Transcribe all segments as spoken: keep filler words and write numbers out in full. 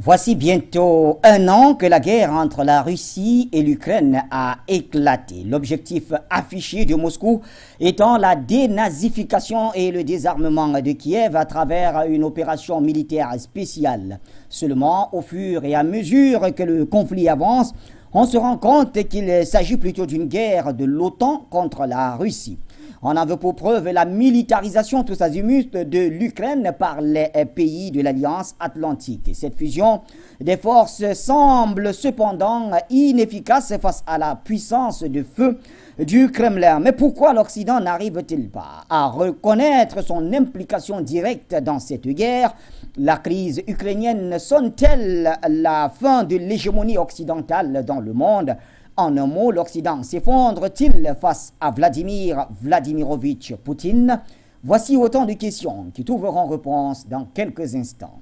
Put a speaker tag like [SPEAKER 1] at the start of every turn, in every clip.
[SPEAKER 1] Voici bientôt un an que la guerre entre la Russie et l'Ukraine a éclaté. L'objectif affiché de Moscou étant la dénazification et le désarmement de Kiev à travers une opération militaire spéciale. Seulement, au fur et à mesure que le conflit avance, on se rend compte qu'il s'agit plutôt d'une guerre de l'OTAN contre la Russie. On en veut pour preuve la militarisation tous azimuts de l'Ukraine par les pays de l'Alliance Atlantique. Et cette fusion des forces semble cependant inefficace face à la puissance de feu du Kremlin. Mais pourquoi l'Occident n'arrive-t-il pas à reconnaître son implication directe dans cette guerre? La crise ukrainienne sonne-t-elle la fin de l'hégémonie occidentale dans le monde? En un mot, l'Occident s'effondre-t-il face à Vladimir Vladimirovitch Poutine? Voici autant de questions qui trouveront réponse dans quelques instants.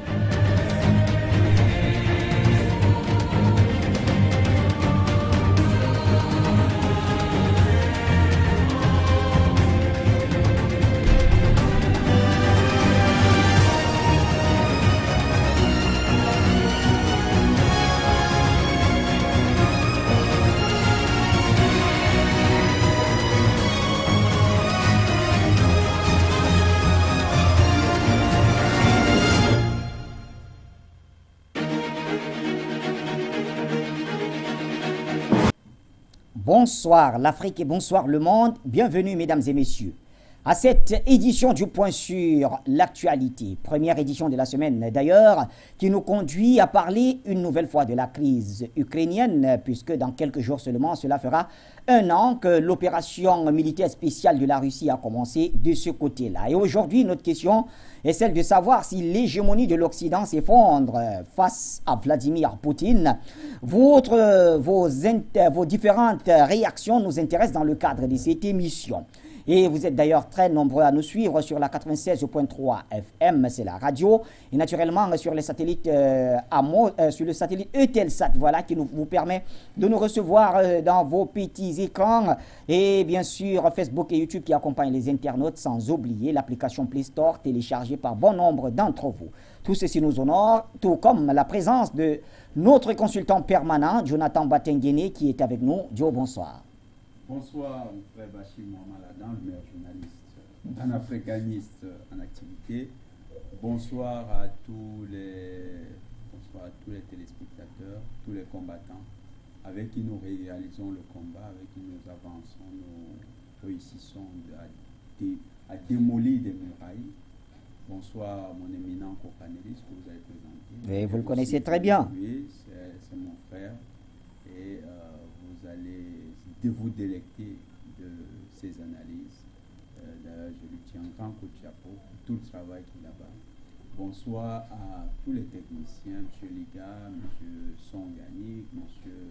[SPEAKER 1] Bonsoir l'Afrique et bonsoir le monde, bienvenue mesdames et messieurs à cette édition du Point sur l'actualité, première édition de la semaine d'ailleurs, qui nous conduit à parler une nouvelle fois de la crise ukrainienne, puisque dans quelques jours seulement, cela fera un an que l'opération militaire spéciale de la Russie a commencé de ce côté-là. Et aujourd'hui, notre question est celle de savoir si l'hégémonie de l'Occident s'effondre face à Vladimir Poutine. Votre, vos, vos différentes réactions nous intéressent dans le cadre de cette émission. Et vous êtes d'ailleurs très nombreux à nous suivre sur la quatre-vingt-seize point trois F M, c'est la radio, et naturellement sur les satellites euh, AMO, euh, sur le satellite Eutelsat, voilà, qui nous, vous permet de nous recevoir euh, dans vos petits écrans, et bien sûr Facebook et YouTube qui accompagnent les internautes, sans oublier l'application Play Store téléchargée par bon nombre d'entre vous. Tout ceci nous honore, tout comme la présence de notre consultant permanent, Jonathan Batenguene, qui est avec nous. Joe, bonsoir.
[SPEAKER 2] Bonsoir, mon frère Bachir Mohamed Adam, le meilleur journaliste, un africaniste en activité. Bonsoir à tous les, bonsoir à tous les téléspectateurs, tous les combattants avec qui nous réalisons le combat, avec qui nous avançons, nous réussissons à, dé, à démolir des murailles. Bonsoir, mon éminent co-panéliste que vous avez présenté.
[SPEAKER 1] Oui, vous le connaissez très bien.
[SPEAKER 2] Oui, c'est mon frère. Et euh, vous allez de vous délecter de ces analyses. Euh, D'ailleurs, je lui tiens un grand coup de chapeau pour tout le travail qu'il a là-bas. Bonsoir à tous les techniciens, M. Liga, M. Songani, M.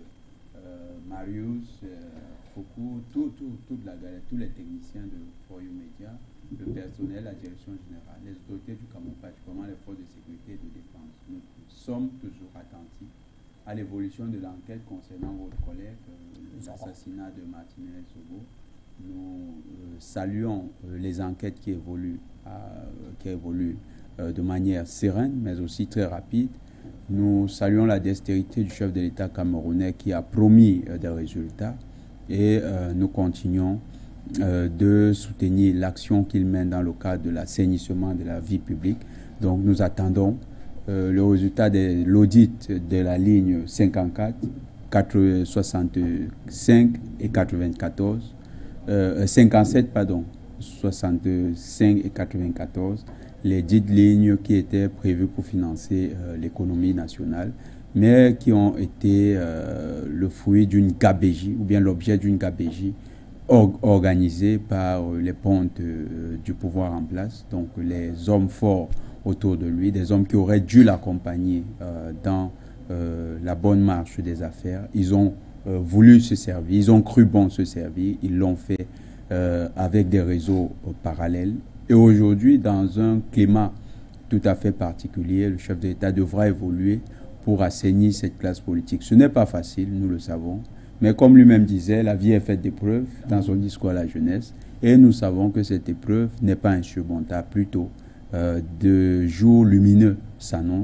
[SPEAKER 2] Euh, Marius, euh, Foucault, tout, tout, toute la galère, tous les techniciens de For You Media, le personnel, la direction générale, les autorités du Camouflage, comment les forces de sécurité et de défense. Nous, nous sommes toujours attentifs à l'évolution de l'enquête concernant votre collègue, euh, l'assassinat de Martinez Zogo. Nous euh, saluons euh, les enquêtes qui évoluent, euh, qui évoluent euh, de manière sereine, mais aussi très rapide. Nous saluons la dextérité du chef de l'État camerounais qui a promis euh, des résultats et euh, nous continuons euh, de soutenir l'action qu'il mène dans le cadre de l'assainissement de la vie publique. Donc nous attendons Euh, le résultat de l'audit de la ligne cinquante-quatre, soixante-cinq et quatre-vingt-quatorze, euh, cinquante-sept, pardon, soixante-cinq et quatre-vingt-quatorze, les dites lignes qui étaient prévues pour financer euh, l'économie nationale, mais qui ont été euh, le fruit d'une gabégie, ou bien l'objet d'une gabégie or organisée par euh, les pontes euh, du pouvoir en place, donc les hommes forts autour de lui, des hommes qui auraient dû l'accompagner euh, dans euh, la bonne marche des affaires. Ils ont euh, voulu se servir, ils ont cru bon se servir, ils l'ont fait euh, avec des réseaux euh, parallèles. Et aujourd'hui, dans un climat tout à fait particulier, le chef de l'État devra évoluer pour assainir cette classe politique. Ce n'est pas facile, nous le savons, mais comme lui-même disait, la vie est faite d'épreuves dans son discours à la jeunesse, et nous savons que cette épreuve n'est pas insurmontable, plutôt Euh, de jours lumineux s'annoncent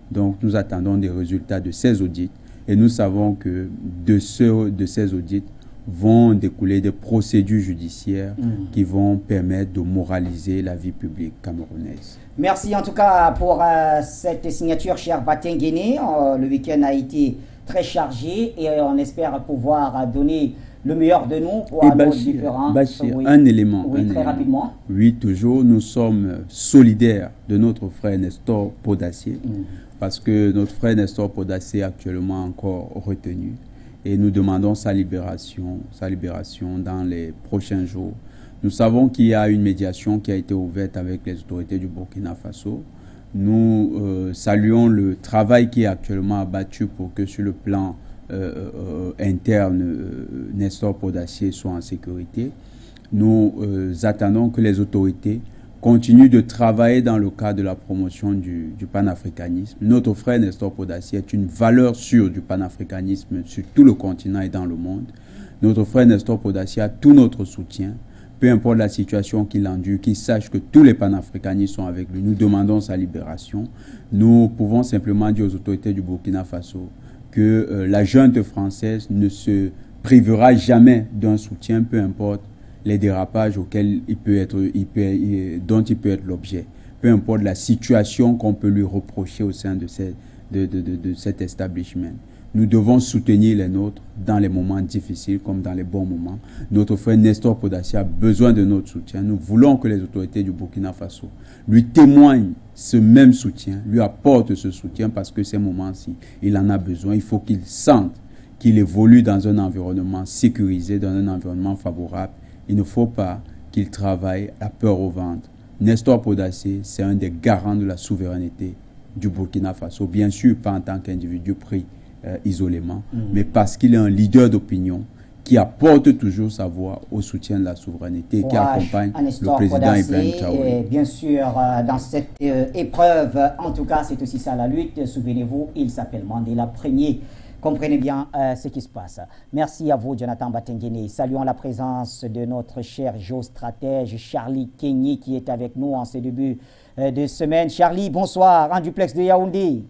[SPEAKER 2] Donc nous attendons des résultats de ces audits et nous savons que de, ce, de ces audits vont découler des procédures judiciaires mmh. qui vont permettre de moraliser la vie publique camerounaise.
[SPEAKER 1] Merci en tout cas pour euh, cette signature, cher Batenguene. Euh, le week-end a été très chargé et on espère pouvoir donner le meilleur de nous pour
[SPEAKER 2] et
[SPEAKER 1] nos
[SPEAKER 2] Bachir,
[SPEAKER 1] différents...
[SPEAKER 2] Bachir,
[SPEAKER 1] oui.
[SPEAKER 2] un élément.
[SPEAKER 1] Oui,
[SPEAKER 2] un
[SPEAKER 1] très
[SPEAKER 2] élément.
[SPEAKER 1] rapidement.
[SPEAKER 2] Oui, toujours, nous sommes solidaires de notre frère Nestor Podassier mmh. parce que notre frère Nestor Podassier est actuellement encore retenu. Et nous demandons sa libération, sa libération dans les prochains jours. Nous savons qu'il y a une médiation qui a été ouverte avec les autorités du Burkina Faso. Nous euh, saluons le travail qui est actuellement abattu pour que sur le plan euh, euh, interne, euh, Nestor Podassier soit en sécurité. Nous euh, attendons que les autorités continue de travailler dans le cadre de la promotion du, du panafricanisme. Notre frère Nestor Podassier est une valeur sûre du panafricanisme sur tout le continent et dans le monde. Notre frère Nestor Podassier a tout notre soutien, peu importe la situation qu'il endure, qu'il sache que tous les panafricanistes sont avec lui. Nous demandons sa libération. Nous pouvons simplement dire aux autorités du Burkina Faso que euh, la junte française ne se privera jamais d'un soutien, peu importe les dérapages auxquels il peut être, il peut, il, dont il peut être l'objet, peu importe la situation qu'on peut lui reprocher au sein de, ces, de, de, de, de cet establishment. Nous devons soutenir les nôtres dans les moments difficiles comme dans les bons moments. Notre frère Nestor Podassier a besoin de notre soutien. Nous voulons que les autorités du Burkina Faso lui témoignent ce même soutien, lui apportent ce soutien parce que ces moments-ci, il en a besoin. Il faut qu'il sente qu'il évolue dans un environnement sécurisé, dans un environnement favorable. Il ne faut pas qu'il travaille à peur au ventre. Nestor Podassier, c'est un des garants de la souveraineté du Burkina Faso. Bien sûr, pas en tant qu'individu pris euh, isolément, mmh. mais parce qu'il est un leader d'opinion qui apporte toujours sa voix au soutien de la souveraineté et qui accompagne le président Ibrahim Traoré.
[SPEAKER 1] Et bien sûr, euh, dans cette euh, épreuve, en tout cas, c'est aussi ça la lutte. Souvenez-vous, il s'appelle Mandela Premier. Comprenez bien euh, ce qui se passe. Merci à vous, Jonathan Batenguene. Saluons la présence de notre cher géostratège Charlie Kenyi qui est avec nous en ce début euh, de semaine. Charlie, bonsoir, en duplex de Yaoundé.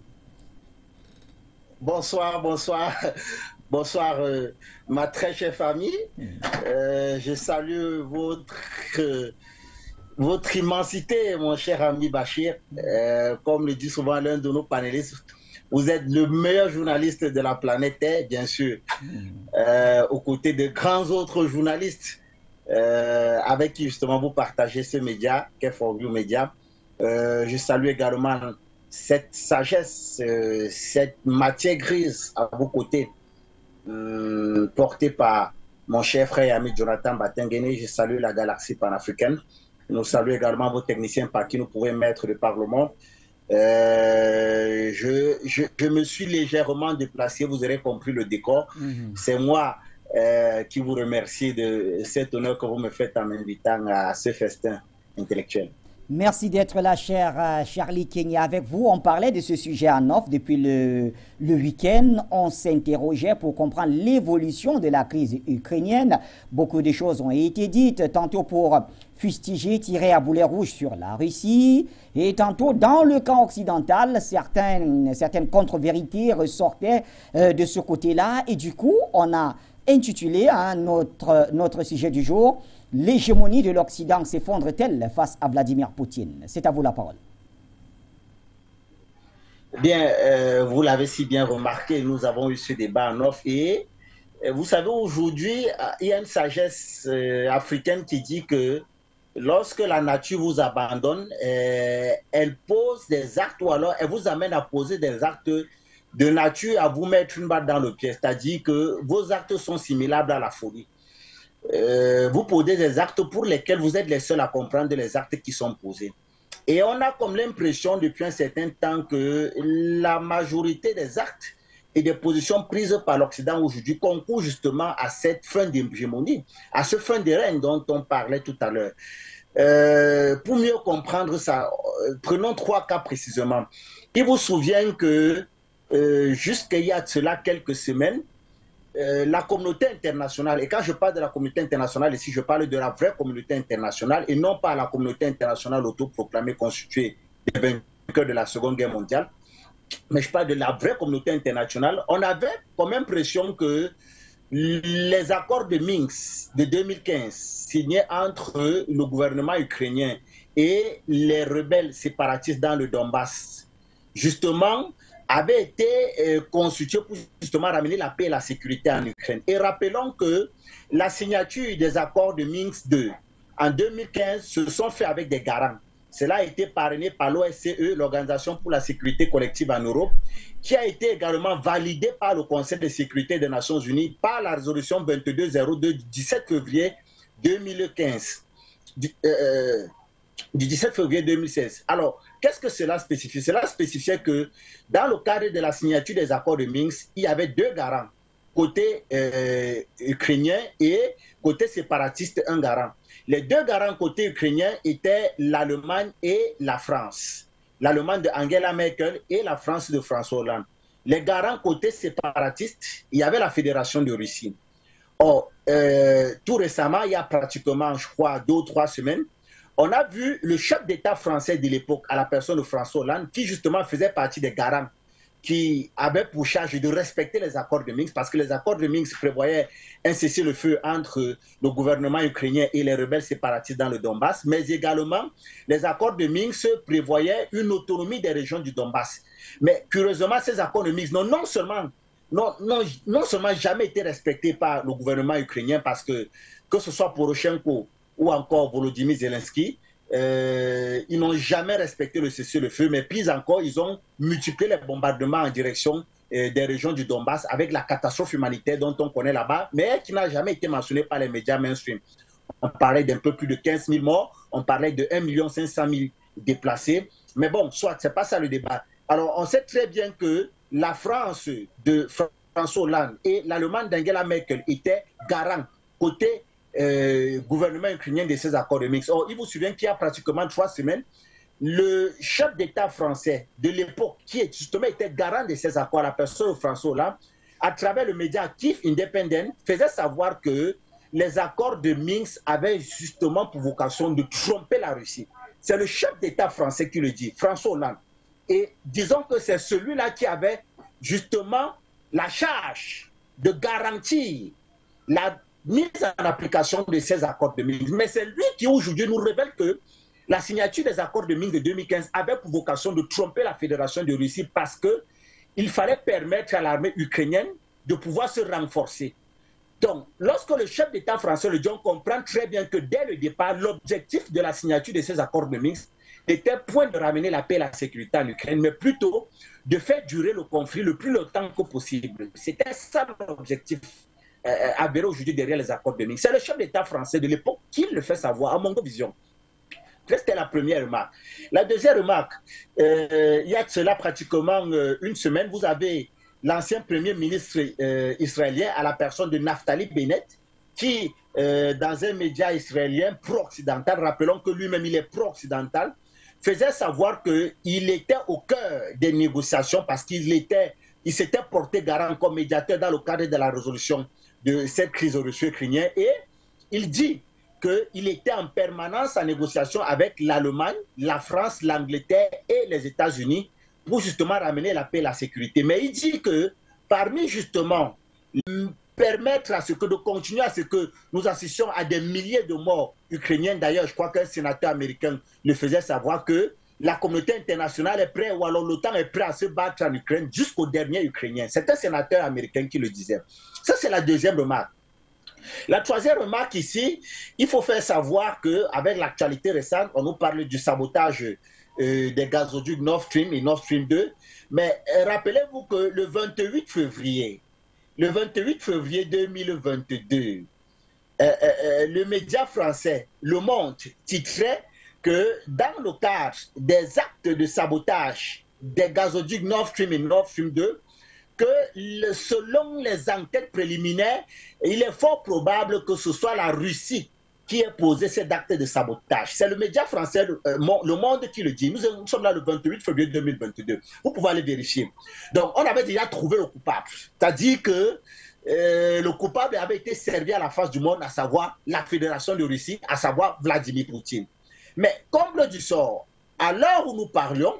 [SPEAKER 3] Bonsoir, bonsoir. Bonsoir, euh, ma très chère famille. Euh, je salue votre, euh, votre immensité, mon cher ami Bachir. Euh, comme le dit souvent l'un de nos panélistes, vous êtes le meilleur journaliste de la planète Terre, bien sûr, euh, aux côtés de grands autres journalistes euh, avec qui justement vous partagez ce média, qu'est For You Media. Euh, je salue également cette sagesse, euh, cette matière grise à vos côtés, euh, portée par mon cher frère et ami Jonathan Batenguene. Je salue la galaxie panafricaine. Nous saluons également vos techniciens par qui nous pouvons mettre le Parlement. Euh, je, je, je me suis légèrement déplacé, vous aurez compris le décor. Mm-hmm. C'est moi euh, qui vous remercie de cet honneur que vous me faites en m'invitant à ce festin intellectuel.
[SPEAKER 1] Merci d'être là, cher euh, Charlie Kenyi. Avec vous, on parlait de ce sujet en off depuis le, le week-end. On s'interrogeait pour comprendre l'évolution de la crise ukrainienne. Beaucoup de choses ont été dites, tantôt pour fustiger, tirer à boulet rouge sur la Russie, et tantôt dans le camp occidental, certaines, certaines contre-vérités ressortaient euh, de ce côté-là. Et du coup, on a intitulé hein, notre, notre sujet du jour « L'hégémonie de l'Occident s'effondre-t-elle face à Vladimir Poutine ?» C'est à vous la parole.
[SPEAKER 3] Bien, euh, vous l'avez si bien remarqué, nous avons eu ce débat en off et euh, vous savez, aujourd'hui, il y a une sagesse euh, africaine qui dit que lorsque la nature vous abandonne, euh, elle pose des actes ou alors elle vous amène à poser des actes de nature à vous mettre une balle dans le pied. C'est-à-dire que vos actes sont similaires à la folie. Euh, vous posez des actes pour lesquels vous êtes les seuls à comprendre les actes qui sont posés. Et on a comme l'impression depuis un certain temps que la majorité des actes et des positions prises par l'Occident aujourd'hui concourent justement à cette fin d'hégémonie, à ce fin de règne dont on parlait tout à l'heure. Euh, pour mieux comprendre ça, euh, prenons trois cas précisément. Il vous souvient que euh, jusqu'il y a de cela quelques semaines, Euh, la communauté internationale, et quand je parle de la communauté internationale ici, je parle de la vraie communauté internationale et non pas la communauté internationale autoproclamée constituée des vainqueurs de la Seconde Guerre mondiale, mais je parle de la vraie communauté internationale, on avait comme impression que les accords de Minsk de deux mille quinze, signés entre le gouvernement ukrainien et les rebelles séparatistes dans le Donbass, justement, avaient été euh, constitués pour justement ramener la paix et la sécurité en Ukraine. Et rappelons que la signature des accords de Minsk deux en deux mille quinze se sont faits avec des garants. Cela a été parrainé par l'O S C E, l'Organisation pour la sécurité collective en Europe, qui a été également validé par le Conseil de sécurité des Nations Unies par la résolution vingt-deux zéro deux du dix-sept février deux mille quinze, du, euh, du dix-sept février deux mille seize. Alors, qu'est-ce que cela spécifie? Cela spécifiait que dans le cadre de la signature des accords de Minsk, il y avait deux garants, côté euh, ukrainien et côté séparatiste, un garant. Les deux garants côté ukrainien étaient l'Allemagne et la France. L'Allemagne de Angela Merkel et la France de François Hollande. Les garants côté séparatiste, il y avait la Fédération de Russie. Or, euh, tout récemment, il y a pratiquement, je crois, deux ou trois semaines, on a vu le chef d'État français de l'époque, à la personne de François Hollande, qui justement faisait partie des garants qui avait pour charge de respecter les accords de Minsk, parce que les accords de Minsk prévoyaient un cessez-le-feu entre le gouvernement ukrainien et les rebelles séparatistes dans le Donbass, mais également les accords de Minsk prévoyaient une autonomie des régions du Donbass. Mais curieusement, ces accords de Minsk n'ont non seulement, non, non, non seulement jamais été respectés par le gouvernement ukrainien, parce que que ce soit Poroshenko ou encore Volodymyr Zelensky, Euh, ils n'ont jamais respecté le cessez-le-feu, mais plus encore, ils ont multiplié les bombardements en direction euh, des régions du Donbass avec la catastrophe humanitaire dont on connaît là-bas, mais qui n'a jamais été mentionnée par les médias mainstream. On parlait d'un peu plus de quinze mille morts, on parlait de un million cinq cent mille déplacés, mais bon, soit, c'est pas ça le débat. Alors, on sait très bien que la France de François Hollande et l'Allemagne d'Angela Merkel étaient garants côté Euh, gouvernement ukrainien de ces accords de Minsk. Or, il vous souvient qu'il y a pratiquement trois semaines, le chef d'État français de l'époque, qui est justement était garant de ces accords, la personne de François Hollande, à travers le média Kyiv Independent, faisait savoir que les accords de Minsk avaient justement pour vocation de tromper la Russie. C'est le chef d'État français qui le dit, François Hollande. Et disons que c'est celui-là qui avait justement la charge de garantir la mise en application de ces accords de Minsk. Mais c'est lui qui aujourd'hui nous révèle que la signature des accords de Minsk de deux mille quinze avait pour vocation de tromper la Fédération de Russie parce qu'il fallait permettre à l'armée ukrainienne de pouvoir se renforcer. Donc, lorsque le chef d'État français le dit, on comprend très bien que dès le départ, l'objectif de la signature de ces accords de Minsk était point de ramener la paix et la sécurité en Ukraine, mais plutôt de faire durer le conflit le plus longtemps que possible. C'était ça l'objectif Euh, avéré aujourd'hui derrière les accords de Minsk. C'est le chef d'État français de l'époque qui le fait savoir, à mon vision. C'était la première remarque. La deuxième remarque, euh, il y a de cela pratiquement euh, une semaine, vous avez l'ancien premier ministre euh, israélien à la personne de Naftali Bennett, qui, euh, dans un média israélien pro-occidental, rappelons que lui-même il est pro-occidental, faisait savoir qu'il était au cœur des négociations parce qu'il était, il s'était porté garant comme médiateur dans le cadre de la résolution de cette crise russo-ukrainienne, et il dit qu'il était en permanence en négociation avec l'Allemagne, la France, l'Angleterre et les États-Unis pour justement ramener la paix et la sécurité. Mais il dit que parmi justement permettre à ce que de continuer à ce que nous assistions à des milliers de morts ukrainiens, d'ailleurs je crois qu'un sénateur américain le faisait savoir que la communauté internationale est prête, ou alors l'OTAN est prêt à se battre en Ukraine jusqu'au dernier Ukrainien. C'est un sénateur américain qui le disait. Ça, c'est la deuxième remarque. La troisième remarque ici, il faut faire savoir qu'avec l'actualité récente, on nous parle du sabotage euh, des gazoducs Nord Stream et Nord Stream deux, mais euh, rappelez-vous que le vingt-huit février, le vingt-huit février deux mille vingt-deux, euh, euh, le média français Le Monde titrait que dans le cadre des actes de sabotage des gazoducs Nord Stream et Nord Stream deux, que le, selon les enquêtes préliminaires, il est fort probable que ce soit la Russie qui ait posé cet acte de sabotage. C'est le média français euh, Le Monde qui le dit. Nous, nous sommes là le vingt-huit février deux mille vingt-deux. Vous pouvez aller vérifier. Donc, on avait déjà trouvé le coupable. C'est-à-dire que euh, le coupable avait été servi à la face du monde, à savoir la Fédération de Russie, à savoir Vladimir Poutine. Mais comble du sort, à l'heure où nous parlions,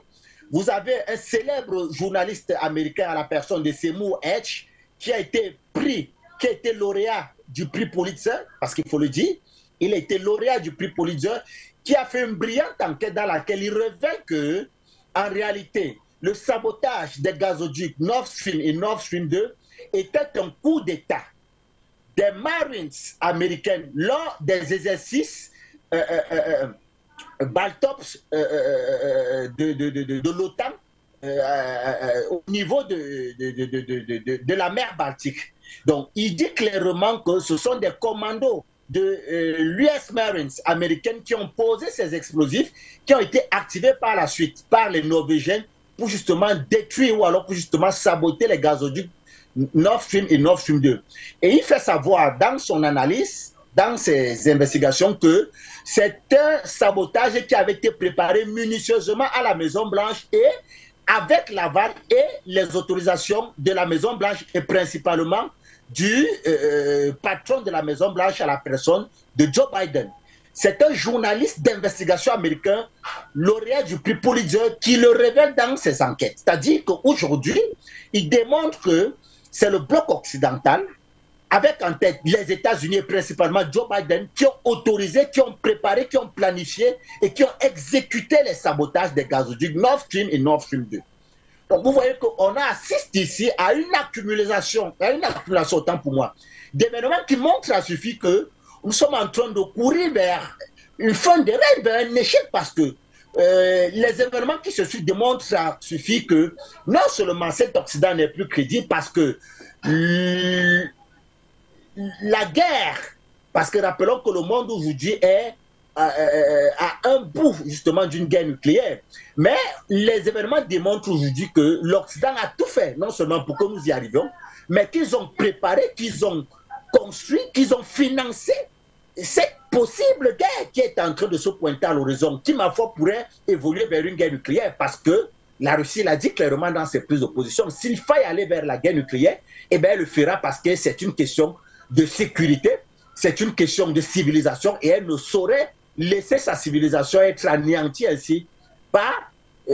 [SPEAKER 3] vous avez un célèbre journaliste américain à la personne de Seymour Hersh qui a été pris, qui a été lauréat du prix Pulitzer, parce qu'il faut le dire, il a été lauréat du prix Pulitzer, qui a fait une brillante enquête dans laquelle il révèle que, en réalité, le sabotage des gazoducs Nord Stream et Nord Stream deux était un coup d'État des Marines américaines lors des exercices euh, euh, euh, Baltops euh, euh, de, de, de, de, de l'OTAN euh, euh, au niveau de, de, de, de, de, de, de la mer Baltique. Donc, il dit clairement que ce sont des commandos de euh, l'U S Marines américaines qui ont posé ces explosifs, qui ont été activés par la suite par les Norvégiens pour justement détruire ou alors pour justement saboter les gazoducs Nord Stream et Nord Stream deux. Et il fait savoir dans son analyse, dans ses investigations, que c'est un sabotage qui avait été préparé minutieusement à la Maison-Blanche et avec l'aval et les autorisations de la Maison-Blanche et principalement du euh, patron de la Maison-Blanche à la personne de Joe Biden. C'est un journaliste d'investigation américain, lauréat du prix Pulitzer, qui le révèle dans ses enquêtes. C'est-à-dire qu'aujourd'hui, il démontre que c'est le bloc occidental, avec en tête les États-Unis et principalement Joe Biden, qui ont autorisé, qui ont préparé, qui ont planifié et qui ont exécuté les sabotages des gazoducs Nord Stream et Nord Stream deux. Donc vous voyez qu'on assiste ici à une accumulation, à une accumulation autant pour moi, d'événements qui montrent à suffit que nous sommes en train de courir vers une fin de rêve, vers un échec, parce que euh, les événements qui se suivent démontrent à suffit que non seulement cet Occident n'est plus crédible, parce que euh, la guerre, parce que rappelons que le monde aujourd'hui est à, à un bout justement d'une guerre nucléaire, mais les événements démontrent aujourd'hui que l'Occident a tout fait, non seulement pour que nous y arrivions, mais qu'ils ont préparé, qu'ils ont construit, qu'ils ont financé cette possible guerre qui est en train de se pointer à l'horizon, qui, ma foi, pourrait évoluer vers une guerre nucléaire, parce que la Russie l'a dit clairement dans ses prises de position, s'il faille aller vers la guerre nucléaire, eh bien, elle le fera parce que c'est une question de sécurité, c'est une question de civilisation, et elle ne saurait laisser sa civilisation être anéantie ainsi par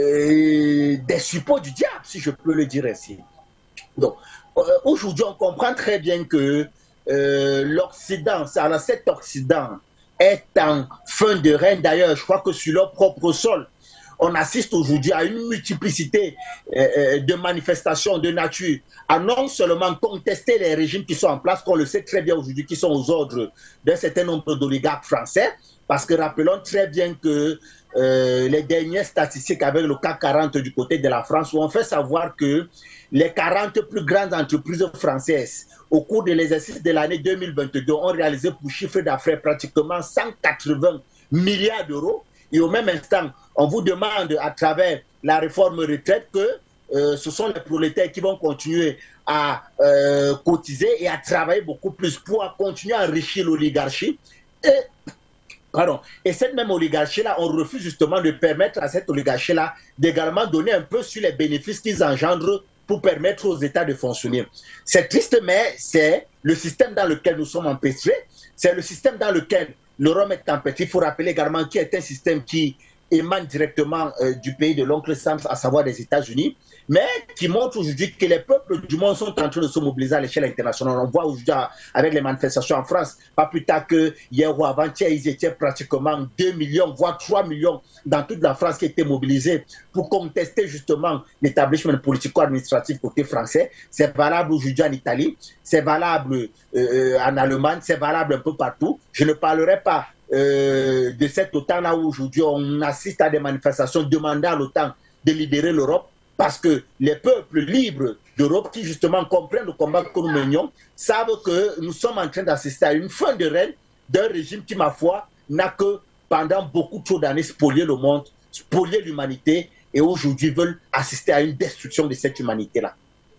[SPEAKER 3] euh, des suppôts du diable, si je peux le dire ainsi. Donc, euh, aujourd'hui, on comprend très bien que Euh, l'Occident, cet Occident est en fin de règne. D'ailleurs, je crois que sur leur propre sol, on assiste aujourd'hui à une multiplicité euh, de manifestations de nature, à non seulement contester les régimes qui sont en place, qu'on le sait très bien aujourd'hui, qui sont aux ordres d'un certain nombre d'oligarques français, parce que rappelons très bien que euh, les dernières statistiques avec le C A C quarante du côté de la France ont fait savoir que les quarante plus grandes entreprises françaises au cours de l'exercice de l'année deux mille vingt-deux ont réalisé pour chiffre d'affaires pratiquement cent quatre-vingts milliards d'euros. Et au même instant, on vous demande à travers la réforme retraite que euh, ce sont les prolétaires qui vont continuer à euh, cotiser et à travailler beaucoup plus pour continuer à enrichir l'oligarchie. Et, pardon, et cette même oligarchie-là, on refuse justement de permettre à cette oligarchie-là d'également donner un peu sur les bénéfices qu'ils engendrent pour permettre aux États de fonctionner. C'est triste, mais c'est le système dans lequel nous sommes empêtrés, c'est le système dans lequel le Rhum est empêtré. Il faut rappeler également qu'il est un système qui émane directement euh, du pays de l'oncle Sam, à savoir des États-Unis, mais qui montre aujourd'hui que les peuples du monde sont en train de se mobiliser à l'échelle internationale. On voit aujourd'hui avec les manifestations en France, pas plus tard que hier ou avant-hier, ils étaient pratiquement deux millions, voire trois millions dans toute la France qui étaient mobilisés pour contester justement l'établissement politico-administratif côté français. C'est valable aujourd'hui en Italie, c'est valable euh, en Allemagne, c'est valable un peu partout. Je ne parlerai pas euh, de cet OTAN-là où aujourd'hui on assiste à des manifestations demandant à l'OTAN de libérer l'Europe, parce que les peuples libres d'Europe qui justement comprennent le combat que nous menions savent que nous sommes en train d'assister à une fin de règne d'un régime qui, ma foi, n'a que pendant beaucoup trop d'années spolié le monde, spolié l'humanité, et aujourd'hui veulent assister à une destruction de cette humanité-là.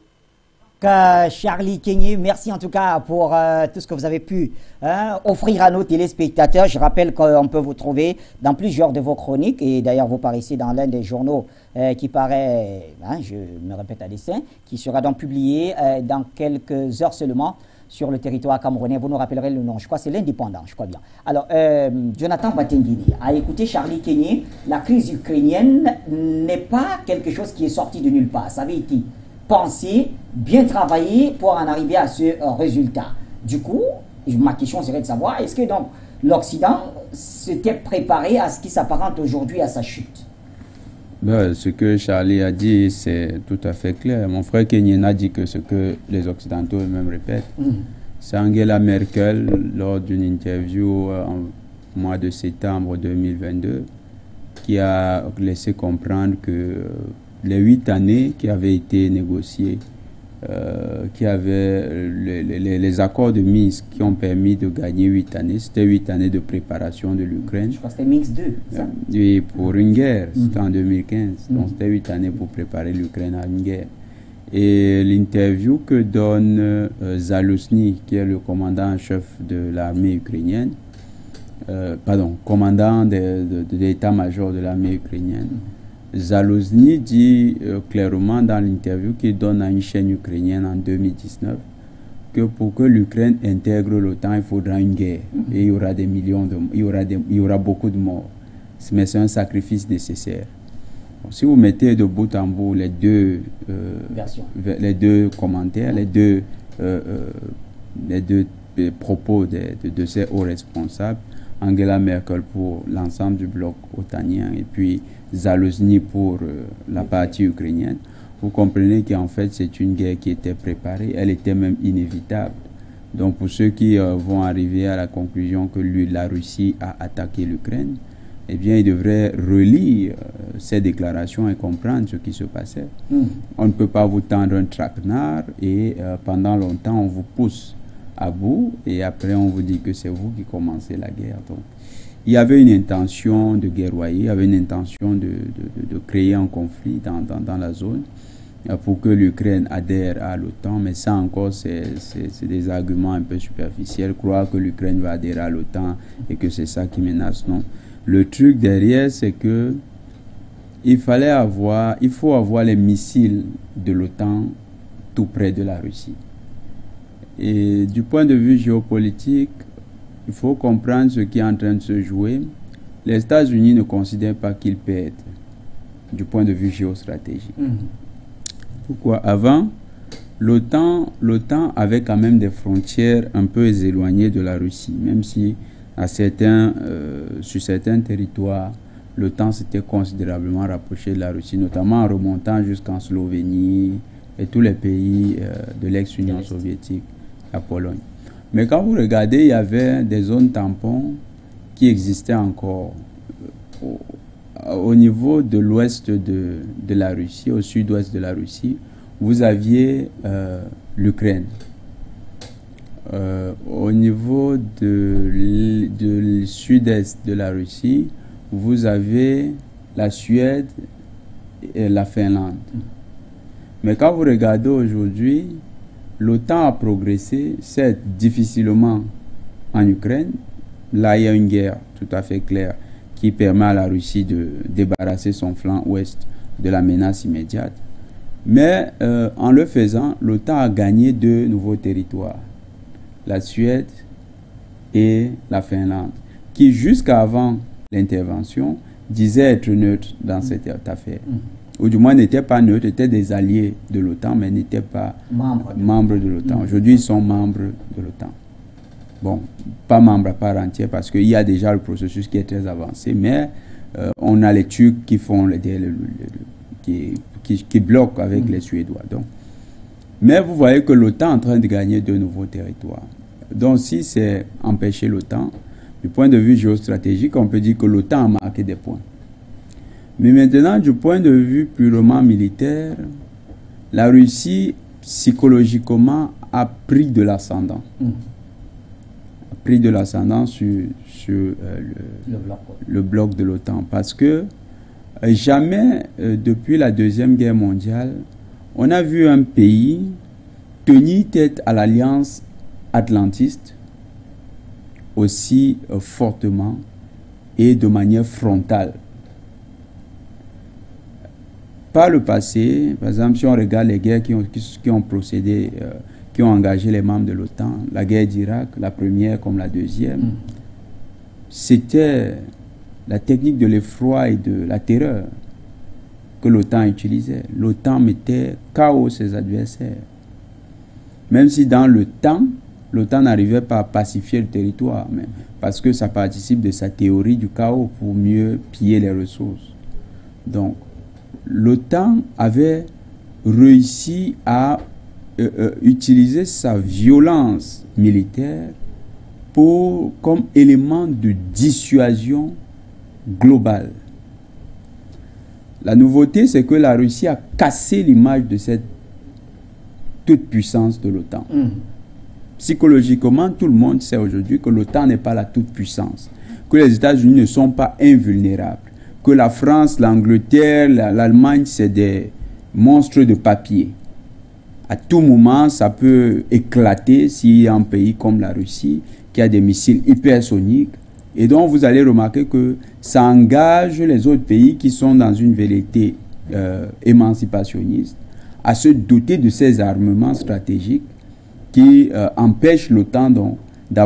[SPEAKER 1] Euh, Charlie Kenyé, merci en tout cas pour euh, tout ce que vous avez pu hein, offrir à nos téléspectateurs. Je rappelle qu'on peut vous trouver dans plusieurs de vos chroniques, et d'ailleurs vous paraissez dans l'un des journaux euh, qui paraît, hein, je me répète à dessein, qui sera donc publié euh, dans quelques heures seulement sur le territoire camerounais. Vous nous rappellerez le nom, je crois que c'est l'indépendant, je crois bien. Alors, euh, Jonathan Batengini a écouté Charlie Kenny. La crise ukrainienne n'est pas quelque chose qui est sorti de nulle part. Ça avait été pensé, bien travaillé pour en arriver à ce euh, résultat. Du coup, ma question serait de savoir, est-ce que donc l'Occident s'était préparé à ce qui s'apparente aujourd'hui à sa chute?
[SPEAKER 2] Ben, ce que Charlie a dit, c'est tout à fait clair. Mon frère Kenyen a dit que ce que les Occidentaux eux-mêmes répètent. Mm. C'est Angela Merkel, lors d'une interview en mois de septembre deux mille vingt-deux, qui a laissé comprendre que les huit années qui avaient été négociées, euh, qui avaient les, les, les accords de Minsk qui ont permis de gagner huit années, c'était huit années de préparation de l'Ukraine.
[SPEAKER 1] Je crois que c'était Minsk deux, ça.
[SPEAKER 2] Et pour une guerre, c'était
[SPEAKER 1] mm.
[SPEAKER 2] en deux mille quinze. Mm. Donc c'était huit années pour préparer l'Ukraine à une guerre. Et l'interview que donne euh, Zaluzny, qui est le commandant en chef de l'armée ukrainienne, euh, pardon, commandant de, de, de l'état-major de l'armée ukrainienne, Zaluzny dit euh, clairement dans l'interview qu'il donne à une chaîne ukrainienne en deux mille dix-neuf que pour que l'Ukraine intègre l'OTAN, il faudra une guerre. Mm-hmm. Et il y aura des millions de, il y aura des, il y aura beaucoup de morts. Mais c'est un sacrifice nécessaire. Bon, si vous mettez de bout en bout les deux, euh, les deux commentaires, les deux, euh, euh, les deux euh, propos de, de, de ces hauts responsables, Angela Merkel pour l'ensemble du bloc otanien et puis Zaluzny pour euh, la partie ukrainienne, vous comprenez qu'en fait c'est une guerre qui était préparée, elle était même inévitable. Donc pour ceux qui euh, vont arriver à la conclusion que lui, la Russie a attaqué l'Ukraine, eh bien ils devraient relire euh, ces déclarations et comprendre ce qui se passait. Mm. On ne peut pas vous tendre un traquenard et euh, pendant longtemps on vous pousse à bout et après on vous dit que c'est vous qui commencez la guerre. Donc, il y avait une intention de guerroyer, il y avait une intention de, de, de, de créer un conflit dans, dans, dans la zone pour que l'Ukraine adhère à l'OTAN, mais ça encore c'est des arguments un peu superficiels. Croire que l'Ukraine va adhérer à l'OTAN et que c'est ça qui menace, non. Le truc derrière c'est que il fallait avoir, il faut avoir les missiles de l'OTAN tout près de la Russie. Et du point de vue géopolitique, il faut comprendre ce qui est en train de se jouer. Les États-Unis ne considèrent pas qu'ils perdent du point de vue géostratégique. Mmh. Pourquoi? Avant, l'OTAN l'OTAN avait quand même des frontières un peu éloignées de la Russie, même si à certains, euh, sur certains territoires, l'OTAN s'était considérablement rapproché de la Russie, notamment en remontant jusqu'en Slovénie et tous les pays euh, de l'ex-Union soviétique, la Pologne. Mais quand vous regardez, il y avait des zones tampons qui existaient encore au, au niveau de l'ouest de, de la Russie, au sud-ouest de la Russie. Vous aviez euh, l'Ukraine. Euh, au niveau de, de sud-est de la Russie, vous avez la Suède et la Finlande. Mais quand vous regardez aujourd'hui, l'OTAN a progressé, certes difficilement en Ukraine. Là, il y a une guerre tout à fait claire qui permet à la Russie de débarrasser son flanc ouest de la menace immédiate. Mais euh, en le faisant, l'OTAN a gagné deux nouveaux territoires, la Suède et la Finlande, qui jusqu'avant l'intervention disaient être neutres dans cette affaire. Mmh. Ou du moins n'étaient pas neutres, étaient des alliés de l'OTAN, mais n'étaient pas membres de, membres de l'OTAN. Mmh. Aujourd'hui, ils sont membres de l'OTAN. Bon, pas membres à part entière, parce qu'il y a déjà le processus qui est très avancé, mais euh, on a les Turcs qui font le, le, le, le, qui, qui, qui bloquent avec mmh. les Suédois. Donc. Mais vous voyez que l'OTAN est en train de gagner de nouveaux territoires. Donc si c'est empêcher l'OTAN, du point de vue géostratégique, on peut dire que l'OTAN a marqué des points. Mais maintenant, du point de vue purement militaire, la Russie, psychologiquement, a pris de l'ascendant. Mmh. A pris de l'ascendant sur, sur euh, le, le, bloc. le bloc de l'OTAN. Parce que euh, jamais, euh, depuis la Deuxième Guerre mondiale, on a vu un pays tenir tête à l'alliance atlantiste aussi euh, fortement et de manière frontale. Par le passé, par exemple, si on regarde les guerres qui ont, qui, qui ont procédé, euh, qui ont engagé les membres de l'OTAN, la guerre d'Irak, la première comme la deuxième, mm. c'était la technique de l'effroi et de la terreur que l'OTAN utilisait. L'OTAN mettait K O ses adversaires. Même si dans le temps, l'OTAN n'arrivait pas à pacifier le territoire, mais parce que ça participe de sa théorie du chaos pour mieux piller les ressources. Donc, l'OTAN avait réussi à euh, euh, utiliser sa violence militaire pour, comme élément de dissuasion globale. La nouveauté, c'est que la Russie a cassé l'image de cette toute puissance de l'OTAN. Mmh. Psychologiquement, tout le monde sait aujourd'hui que l'OTAN n'est pas la toute-puissance, que les États-Unis ne sont pas invulnérables, que la France, l'Angleterre, l'Allemagne, c'est des monstres de papier. À tout moment, ça peut éclater s'il y a un pays comme la Russie qui a des missiles hypersoniques. Et donc, vous allez remarquer que ça engage les autres pays qui sont dans une velléité euh, émancipationniste à se doter de ces armements stratégiques qui euh, empêche l'OTAN d'avoir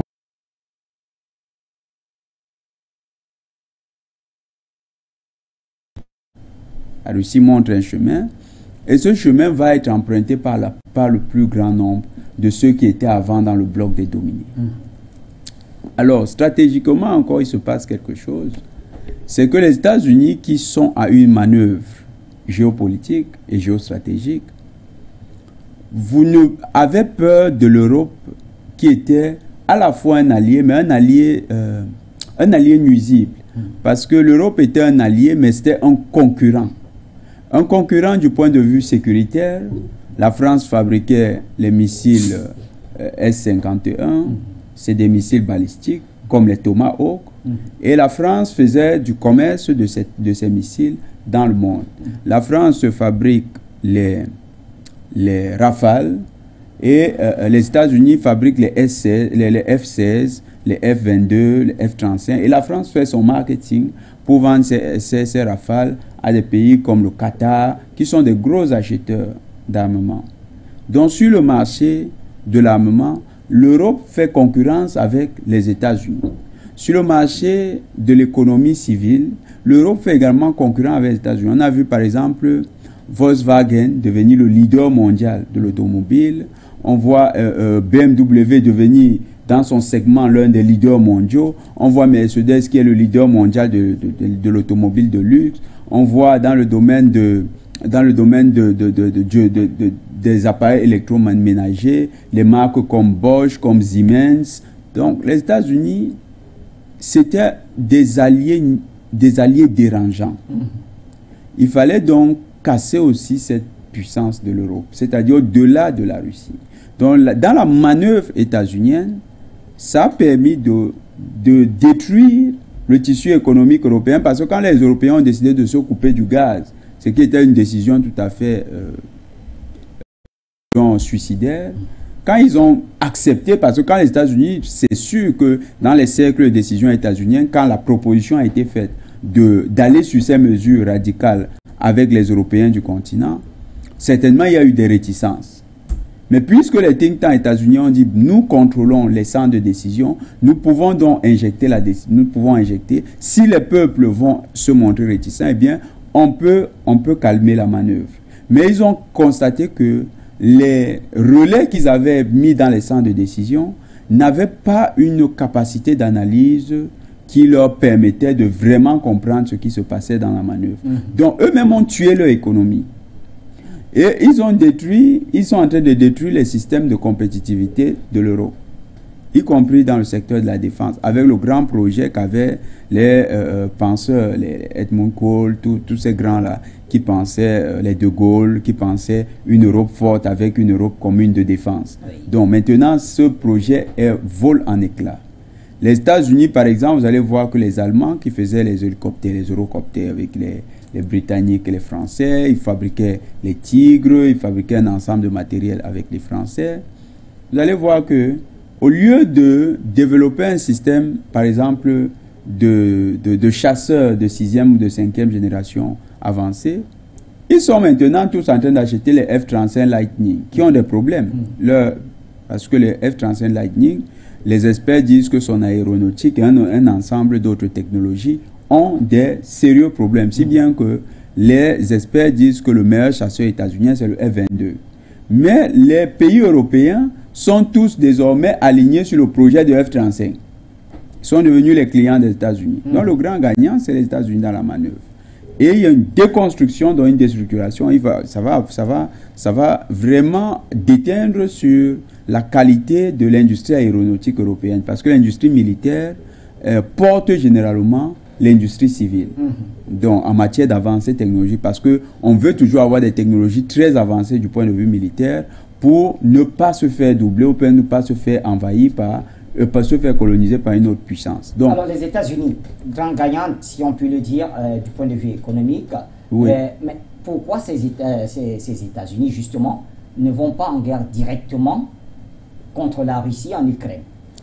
[SPEAKER 2] la Russie montre un chemin et ce chemin va être emprunté par, la, par le plus grand nombre de ceux qui étaient avant dans le bloc des dominés. Mmh. Alors, stratégiquement encore, il se passe quelque chose. C'est que les États-Unis qui sont à une manœuvre géopolitique et géostratégique, vous ne avez peur de l'Europe qui était à la fois un allié, mais un allié, euh, un allié nuisible. Mmh. Parce que l'Europe était un allié, mais c'était un concurrent. Un concurrent du point de vue sécuritaire. La France fabriquait les missiles euh, S cinquante et un, mmh. c'est des missiles balistiques, comme les Tomahawk. Mmh. Et la France faisait du commerce de, cette, de ces missiles dans le monde. Mmh. La France fabrique les... les Rafales et euh, les États-Unis fabriquent les, S seize, les, les F seize, les F vingt-deux, les F trente-cinq et la France fait son marketing pour vendre ces, ces, ces Rafales à des pays comme le Qatar qui sont des gros acheteurs d'armement. Donc sur le marché de l'armement, l'Europe fait concurrence avec les États-Unis. Sur le marché de l'économie civile, l'Europe fait également concurrence avec les États-Unis. On a vu par exemple Volkswagen devenir le leader mondial de l'automobile. On voit euh, euh, B M W devenir dans son segment l'un des leaders mondiaux. On voit Mercedes qui est le leader mondial de, de, de, de l'automobile de luxe. On voit dans le domaine, de, dans le domaine de, de, de, de, de, de, de, des appareils électroménagers, les marques comme Bosch, comme Siemens. Donc les États-Unis, c'était des alliés, des alliés dérangeants. Il fallait donc casser aussi cette puissance de l'Europe, c'est-à-dire au-delà de la Russie. Donc, la, dans la manœuvre états-unienne, ça a permis de, de détruire le tissu économique européen, parce que quand les Européens ont décidé de se couper du gaz, ce qui était une décision tout à fait euh, suicidaire, quand ils ont accepté, parce que quand les États-Unis, c'est sûr que dans les cercles de décision états-uniens, quand la proposition a été faite de, d'aller sur ces mesures radicales avec les Européens du continent, certainement il y a eu des réticences. Mais puisque les think tanks états-uniens ont dit nous contrôlons les centres de décision, nous pouvons donc injecter la décision, nous pouvons injecter. Si les peuples vont se montrer réticents, eh bien on peut, on peut calmer la manœuvre. Mais ils ont constaté que les relais qu'ils avaient mis dans les centres de décision n'avaient pas une capacité d'analyse qui leur permettait de vraiment comprendre ce qui se passait dans la manœuvre. Mmh. Donc eux-mêmes ont tué leur économie. Et ils ont détruit, ils sont en train de détruire les systèmes de compétitivité de l'Europe, y compris dans le secteur de la défense, avec le grand projet qu'avaient les euh, penseurs, les Edmund Kohl, tous ces grands-là, qui pensaient, euh, les De Gaulle, qui pensaient une Europe forte avec une Europe commune de défense. Oui. Donc maintenant, ce projet est, vole en éclats. Les États-Unis, par exemple, vous allez voir que les Allemands qui faisaient les hélicoptères, les eurocoptères avec les, les Britanniques et les Français, ils fabriquaient les Tigres, ils fabriquaient un ensemble de matériel avec les Français. Vous allez voir que au lieu de développer un système, par exemple, de, de, de chasseurs de sixième ou de cinquième génération avancés, ils sont maintenant tous en train d'acheter les F trente-cinq Lightning, qui ont des problèmes. Mmh. Leur, Parce que le F trente-cinq Lightning, les experts disent que son aéronautique et un, un ensemble d'autres technologies ont des sérieux problèmes. Si bien que les experts disent que le meilleur chasseur états-unien, c'est le F vingt-deux. Mais les pays européens sont tous désormais alignés sur le projet de F trente-cinq. Ils sont devenus les clients des États-Unis. Mmh. Donc le grand gagnant, c'est les États-Unis dans la manœuvre. Et il y a une déconstruction, dans une déstructuration. Il va, ça, va, ça, va, ça va vraiment déteindre sur la qualité de l'industrie aéronautique européenne. Parce que l'industrie militaire euh, porte généralement l'industrie civile. Mmh. Donc en matière d'avancée technologique, parce qu'on veut toujours avoir des technologies très avancées du point de vue militaire pour ne pas se faire doubler ou pour ne pas se faire envahir par... Euh, pas se faire coloniser par une autre puissance. Donc,
[SPEAKER 1] alors les États-Unis, grand gagnant, si on peut le dire, euh, du point de vue économique,
[SPEAKER 2] oui.
[SPEAKER 1] euh, mais pourquoi ces, États, ces, ces États-Unis, justement, ne vont pas en guerre directement contre la Russie en Ukraine?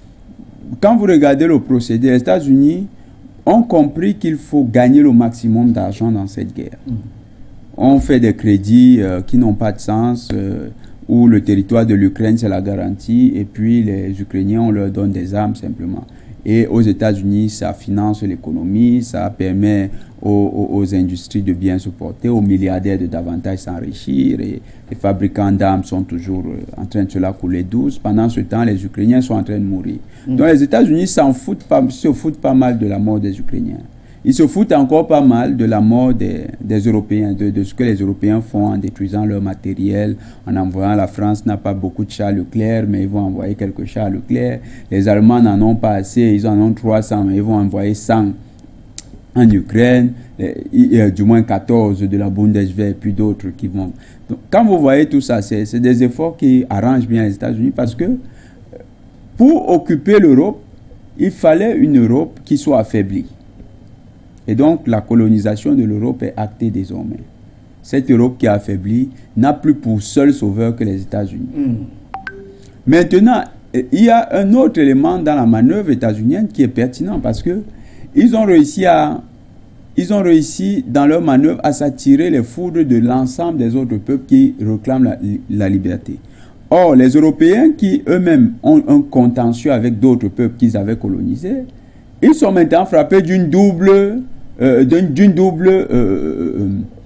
[SPEAKER 2] Quand vous regardez le procédé, les États-Unis ont compris qu'il faut gagner le maximum d'argent dans cette guerre. Mmh. On fait des crédits euh, qui n'ont pas de sens, euh, où le territoire de l'Ukraine, c'est la garantie, et puis les Ukrainiens, on leur donne des armes simplement. Et aux États-Unis, ça finance l'économie, ça permet aux, aux, aux industries de bien se porter, aux milliardaires de davantage s'enrichir, et les fabricants d'armes sont toujours en train de se la couler douce. Pendant ce temps, les Ukrainiens sont en train de mourir. Mmh. Donc les États-Unis s'en foutent pas, se foutent pas mal de la mort des Ukrainiens. Ils se foutent encore pas mal de la mort des, des Européens, de, de ce que les Européens font en détruisant leur matériel, en envoyant. La France n'a pas beaucoup de chars Leclerc, mais ils vont envoyer quelques chars Leclerc. Les Allemands n'en ont pas assez, ils en ont trois cents, mais ils vont envoyer cent en Ukraine, et, et, du moins quatorze de la Bundeswehr, et puis d'autres qui vont. Donc, quand vous voyez tout ça, c'est des efforts qui arrangent bien les États-Unis, parce que pour occuper l'Europe, il fallait une Europe qui soit affaiblie. Et donc, la colonisation de l'Europe est actée désormais. Cette Europe qui est affaiblie n'a plus pour seul sauveur que les États-Unis. Mm. Maintenant, il y a un autre élément dans la manœuvre états-unienne qui est pertinent parce que ils ont réussi à, ils ont réussi dans leur manœuvre à s'attirer les foudres de l'ensemble des autres peuples qui réclament la, la liberté. Or, les Européens qui eux-mêmes ont un contentieux avec d'autres peuples qu'ils avaient colonisés, ils sont maintenant frappés d'une double, euh, d'une double euh, euh,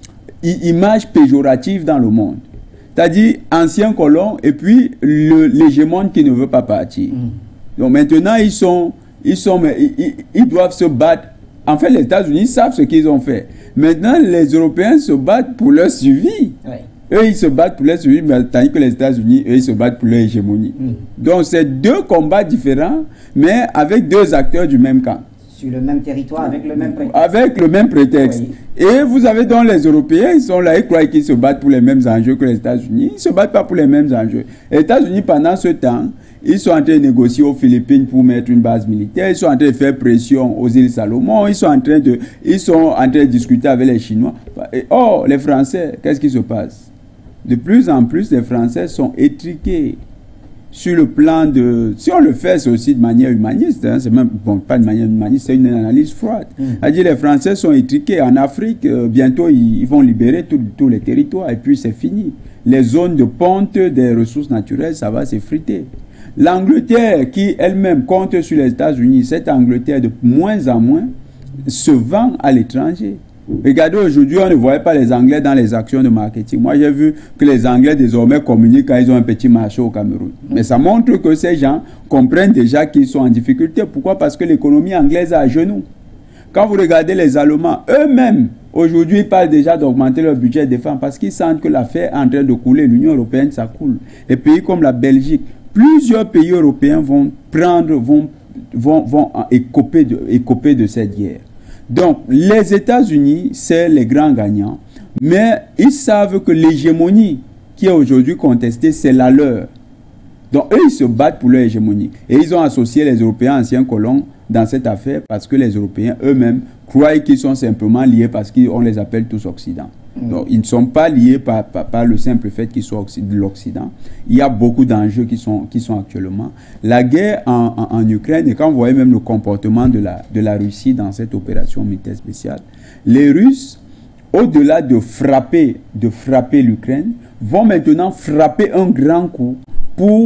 [SPEAKER 2] image péjorative dans le monde. C'est-à-dire ancien colon et puis l'hégémon qui ne veut pas partir. Mm. Donc maintenant, ils, sont, ils, sont, ils, ils doivent se battre. En fait, les États-Unis savent ce qu'ils ont fait. Maintenant, les Européens se battent pour leur survie. Oui. Eux, ils se battent pour leur survie, mais tandis que les États-Unis, eux, ils se battent pour leur hégémonie. Mm. Donc, c'est deux combats différents, mais avec deux acteurs du même camp.
[SPEAKER 1] Sur le même territoire, avec le même prétexte.
[SPEAKER 2] Avec le même prétexte. Oui. Et vous avez donc les Européens, ils sont là, ils croient qu'ils se battent pour les mêmes enjeux que les États-Unis. Ils ne se battent pas pour les mêmes enjeux. Les États-Unis, pendant ce temps, ils sont en train de négocier aux Philippines pour mettre une base militaire. Ils sont en train de faire pression aux îles Salomon. Ils sont en train de, ils sont en train de discuter avec les Chinois. Et, oh, les Français, qu'est-ce qui se passe? De plus en plus, les Français sont étriqués sur le plan de... Si on le fait, c'est aussi de manière humaniste. Hein, c'est même, bon, pas de manière humaniste, c'est une analyse froide. Mm. C'est-à-dire les Français sont étriqués. En Afrique, euh, bientôt, ils, ils vont libérer tous les territoires et puis c'est fini. Les zones de ponte des ressources naturelles, ça va s'effriter. L'Angleterre, qui elle-même compte sur les États-Unis, cette Angleterre de moins en moins, se vend à l'étranger. Regardez, aujourd'hui, on ne voyait pas les Anglais dans les actions de marketing. Moi, j'ai vu que les Anglais, désormais, communiquent quand ils ont un petit marché au Cameroun. Mais ça montre que ces gens comprennent déjà qu'ils sont en difficulté. Pourquoi? Parce que l'économie anglaise est à genoux. Quand vous regardez les Allemands, eux-mêmes, aujourd'hui, ils parlent déjà d'augmenter leur budget de défense parce qu'ils sentent que l'affaire est en train de couler. L'Union européenne, ça coule. Les pays comme la Belgique, plusieurs pays européens vont prendre, vont, vont, vont écoper de, écoper de cette guerre. Donc, les États-Unis, c'est les grands gagnants, mais ils savent que l'hégémonie qui est aujourd'hui contestée, c'est la leur. Donc, eux, ils se battent pour leur hégémonie. Et ils ont associé les Européens anciens colons dans cette affaire parce que les Européens eux-mêmes croient qu'ils sont simplement liés parce qu'on les appelle tous Occident. Mmh. Donc, ils ne sont pas liés par, par, par le simple fait qu'ils soient de l'Occident. Il y a beaucoup d'enjeux qui sont, qui sont actuellement. La guerre en, en, en Ukraine, et quand vous voyez même le comportement de la, de la Russie dans cette opération militaire spéciale, les Russes, au-delà de frapper, de frapper l'Ukraine, vont maintenant frapper un grand coup pour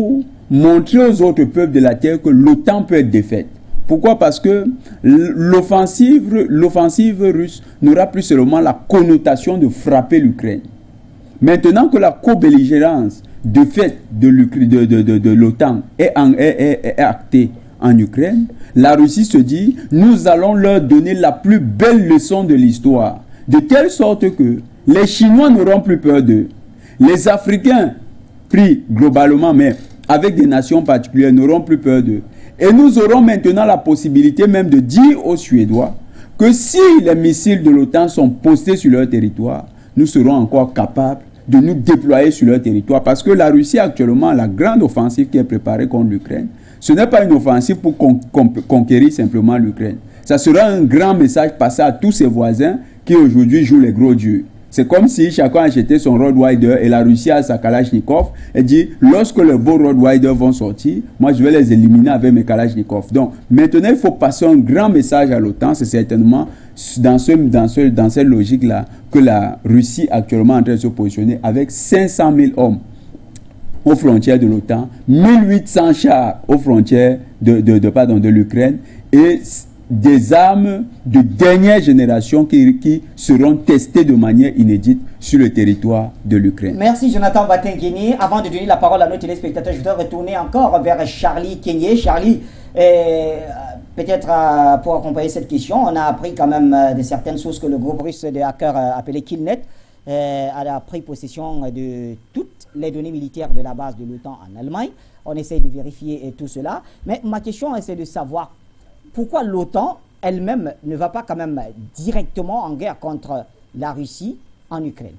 [SPEAKER 2] montrer aux autres peuples de la terre que l'OTAN peut être défaite. Pourquoi? Parce que l'offensive, l'offensive russe n'aura plus seulement la connotation de frapper l'Ukraine. Maintenant que la co-belligérance de fait de, de, de, de, de l'OTAN est, est, est, est actée en Ukraine, la Russie se dit, nous allons leur donner la plus belle leçon de l'histoire, de telle sorte que les Chinois n'auront plus peur d'eux. Les Africains, pris globalement, mais avec des nations particulières, n'auront plus peur d'eux. Et nous aurons maintenant la possibilité même de dire aux Suédois que si les missiles de l'OTAN sont postés sur leur territoire, nous serons encore capables de nous déployer sur leur territoire. Parce que la Russie actuellement, la grande offensive qui est préparée contre l'Ukraine, ce n'est pas une offensive pour con con conquérir simplement l'Ukraine. Ça sera un grand message passé à tous ses voisins qui aujourd'hui jouent les gros dieux. C'est comme si chacun achetait son Rottweiler et la Russie a sa Kalachnikov et dit, lorsque les beaux Rottweiler vont sortir, moi je vais les éliminer avec mes Kalachnikov. Donc maintenant il faut passer un grand message à l'OTAN. C'est certainement dans, ce, dans, ce, dans cette logique-là que la Russie actuellement est en train de se positionner avec cinq cent mille hommes aux frontières de l'OTAN, mille huit cents chars aux frontières de, de, de, pardon, de l'Ukraine et des armes de dernière génération qui, qui seront testées de manière inédite sur le territoire de l'Ukraine.
[SPEAKER 1] Merci Jonathan Batenguini. Avant de donner la parole à nos téléspectateurs, je voudrais retourner encore vers Charlie Kenyé. Charlie, euh, peut-être euh, pour accompagner cette question, on a appris quand même euh, de certaines sources que le groupe russe de hackers euh, appelé Killnet euh, a pris possession de toutes les données militaires de la base de l'OTAN en Allemagne. On essaie de vérifier euh, tout cela. Mais ma question, c'est de savoir pourquoi l'OTAN elle-même ne va pas quand même directement en guerre contre la Russie en Ukraine?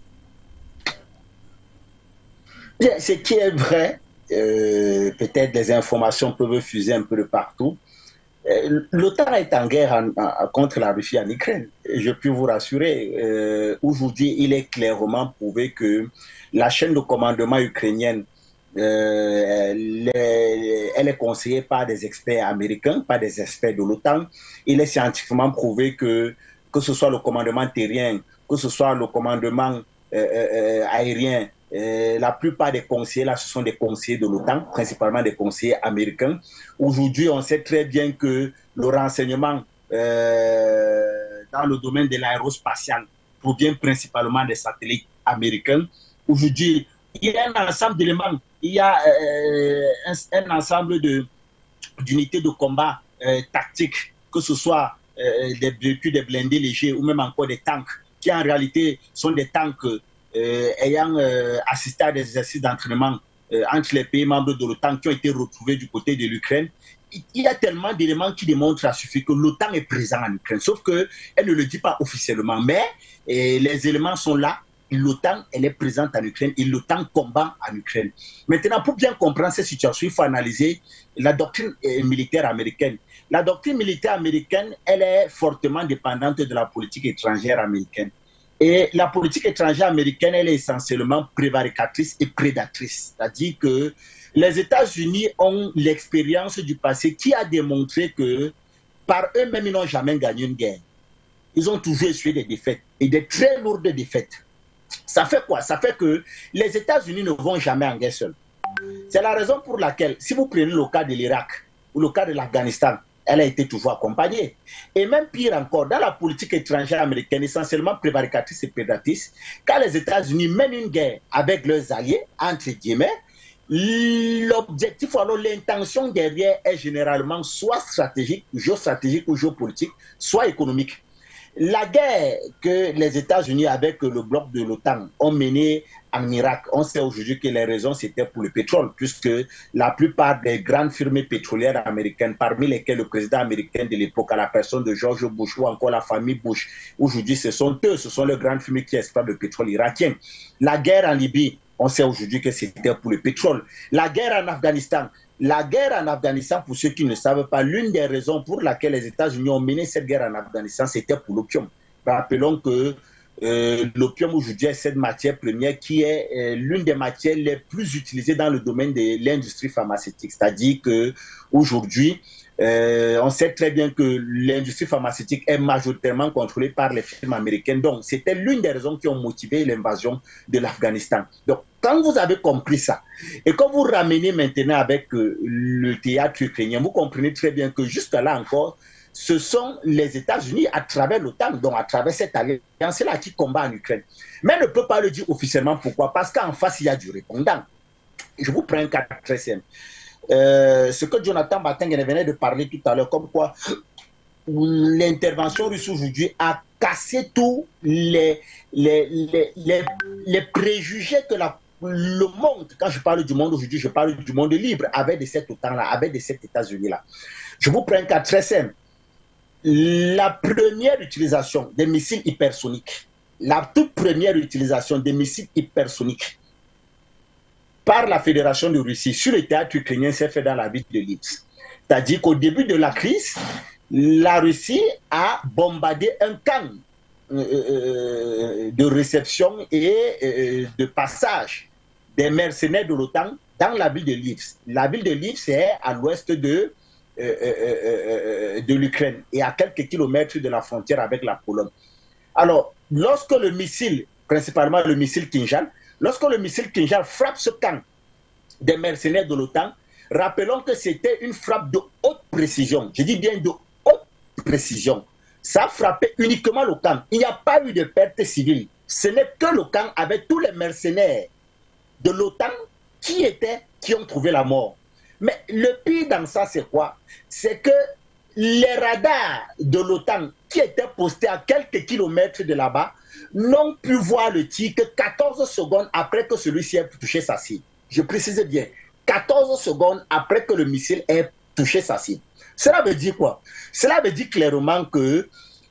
[SPEAKER 3] Ce qui est vrai, euh, peut-être les informations peuvent fuser un peu de partout. Euh, L'OTAN est en guerre en, en, contre la Russie en Ukraine. Je peux vous rassurer, euh, aujourd'hui il est clairement prouvé que la chaîne de commandement ukrainienne Euh, les, elle est conseillée par des experts américains, par des experts de l'OTAN. Il est scientifiquement prouvé que, que ce soit le commandement terrien, que ce soit le commandement euh, euh, aérien, euh, la plupart des conseillers là, ce sont des conseillers de l'OTAN, principalement des conseillers américains. Aujourd'hui, on sait très bien que le renseignement euh, dans le domaine de l'aérospatial provient principalement des satellites américains. Aujourd'hui, il y a un ensemble d'éléments, il y a euh, un, un ensemble d'unités de, de combat euh, tactiques, que ce soit euh, des véhicules, des blindés légers ou même encore des tanks, qui en réalité sont des tanks euh, ayant euh, assisté à des exercices d'entraînement euh, entre les pays membres de l'OTAN qui ont été retrouvés du côté de l'Ukraine. Il y a tellement d'éléments qui démontrent à suffire que l'OTAN est présent en Ukraine, sauf qu'elle ne le dit pas officiellement, mais et les éléments sont là. L'OTAN, elle est présente en Ukraine et l'OTAN combat en Ukraine. Maintenant, pour bien comprendre cette situation, il faut analyser la doctrine militaire américaine. La doctrine militaire américaine, elle est fortement dépendante de la politique étrangère américaine. Et la politique étrangère américaine, elle est essentiellement prévaricatrice et prédatrice. C'est-à-dire que les États-Unis ont l'expérience du passé qui a démontré que par eux-mêmes, ils n'ont jamais gagné une guerre. Ils ont toujours essuyé des défaites et des très lourdes défaites. Ça fait quoi? Ça fait que les États-Unis ne vont jamais en guerre seuls. C'est la raison pour laquelle, si vous prenez le cas de l'Irak ou le cas de l'Afghanistan, elle a été toujours accompagnée. Et même pire encore, dans la politique étrangère américaine, essentiellement prévaricatrice et prédatrice, quand les États-Unis mènent une guerre avec leurs alliés, entre guillemets, l'objectif ou alors l'intention derrière est généralement soit stratégique, géostratégique ou géopolitique, soit économique. La guerre que les États-Unis avec le bloc de l'OTAN ont menée en Irak, on sait aujourd'hui que les raisons c'était pour le pétrole, puisque la plupart des grandes firmes pétrolières américaines, parmi lesquelles le président américain de l'époque, à la personne de George Bush ou encore la famille Bush, aujourd'hui ce sont eux, ce sont les grandes firmes qui exploitent le pétrole irakien. La guerre en Libye, on sait aujourd'hui que c'était pour le pétrole. La guerre en Afghanistan, La guerre en Afghanistan, pour ceux qui ne savent pas, l'une des raisons pour laquelle les États-Unis ont mené cette guerre en Afghanistan, c'était pour l'opium. Rappelons que euh, l'opium aujourd'hui est cette matière première qui est euh, l'une des matières les plus utilisées dans le domaine de l'industrie pharmaceutique. C'est-à-dire qu'aujourd'hui, Euh, on sait très bien que l'industrie pharmaceutique est majoritairement contrôlée par les firmes américaines. Donc, c'était l'une des raisons qui ont motivé l'invasion de l'Afghanistan. Donc, quand vous avez compris ça, et quand vous ramenez maintenant avec euh, le théâtre ukrainien, vous comprenez très bien que jusqu'à là encore, ce sont les États-Unis, à travers l'OTAN, donc à travers cette alliance-là, qui combat en Ukraine. Mais on ne peut pas le dire officiellement. Pourquoi? Parce qu'en face, il y a du répondant. Je vous prends un cas très simple. Euh, ce que Jonathan Bateng venait de parler tout à l'heure, comme quoi l'intervention russe aujourd'hui a cassé tous les, les, les, les, les préjugés que la, le monde, quand je parle du monde aujourd'hui, je parle du monde libre, avait de cet OTAN-là, avait de cet États-Unis-là. Je vous prends un cas très simple. La première utilisation des missiles hypersoniques, la toute première utilisation des missiles hypersoniques par la Fédération de Russie sur le théâtre ukrainien s'est fait dans la ville de Lviv. C'est-à-dire qu'au début de la crise, la Russie a bombardé un camp euh, de réception et euh, de passage des mercenaires de l'OTAN dans la ville de Lviv. La ville de Lviv, c'est à l'ouest de, euh, euh, euh, de l'Ukraine et à quelques kilomètres de la frontière avec la Pologne. Alors, lorsque le missile, principalement le missile Kinjal, lorsque le missile Kinjal frappe ce camp des mercenaires de l'OTAN, rappelons que c'était une frappe de haute précision. Je dis bien de haute précision. Ça a frappé uniquement le camp. Il n'y a pas eu de perte civile. Ce n'est que le camp avec tous les mercenaires de l'OTAN qui étaient, qui ont trouvé la mort. Mais le pire dans ça, c'est quoi? C'est que les radars de l'OTAN qui étaient postés à quelques kilomètres de là-bas n'ont pu voir le tir que quatorze secondes après que celui-ci ait touché sa cible. Je précise bien, quatorze secondes après que le missile ait touché sa cible. Cela veut dire quoi? Cela veut dire clairement que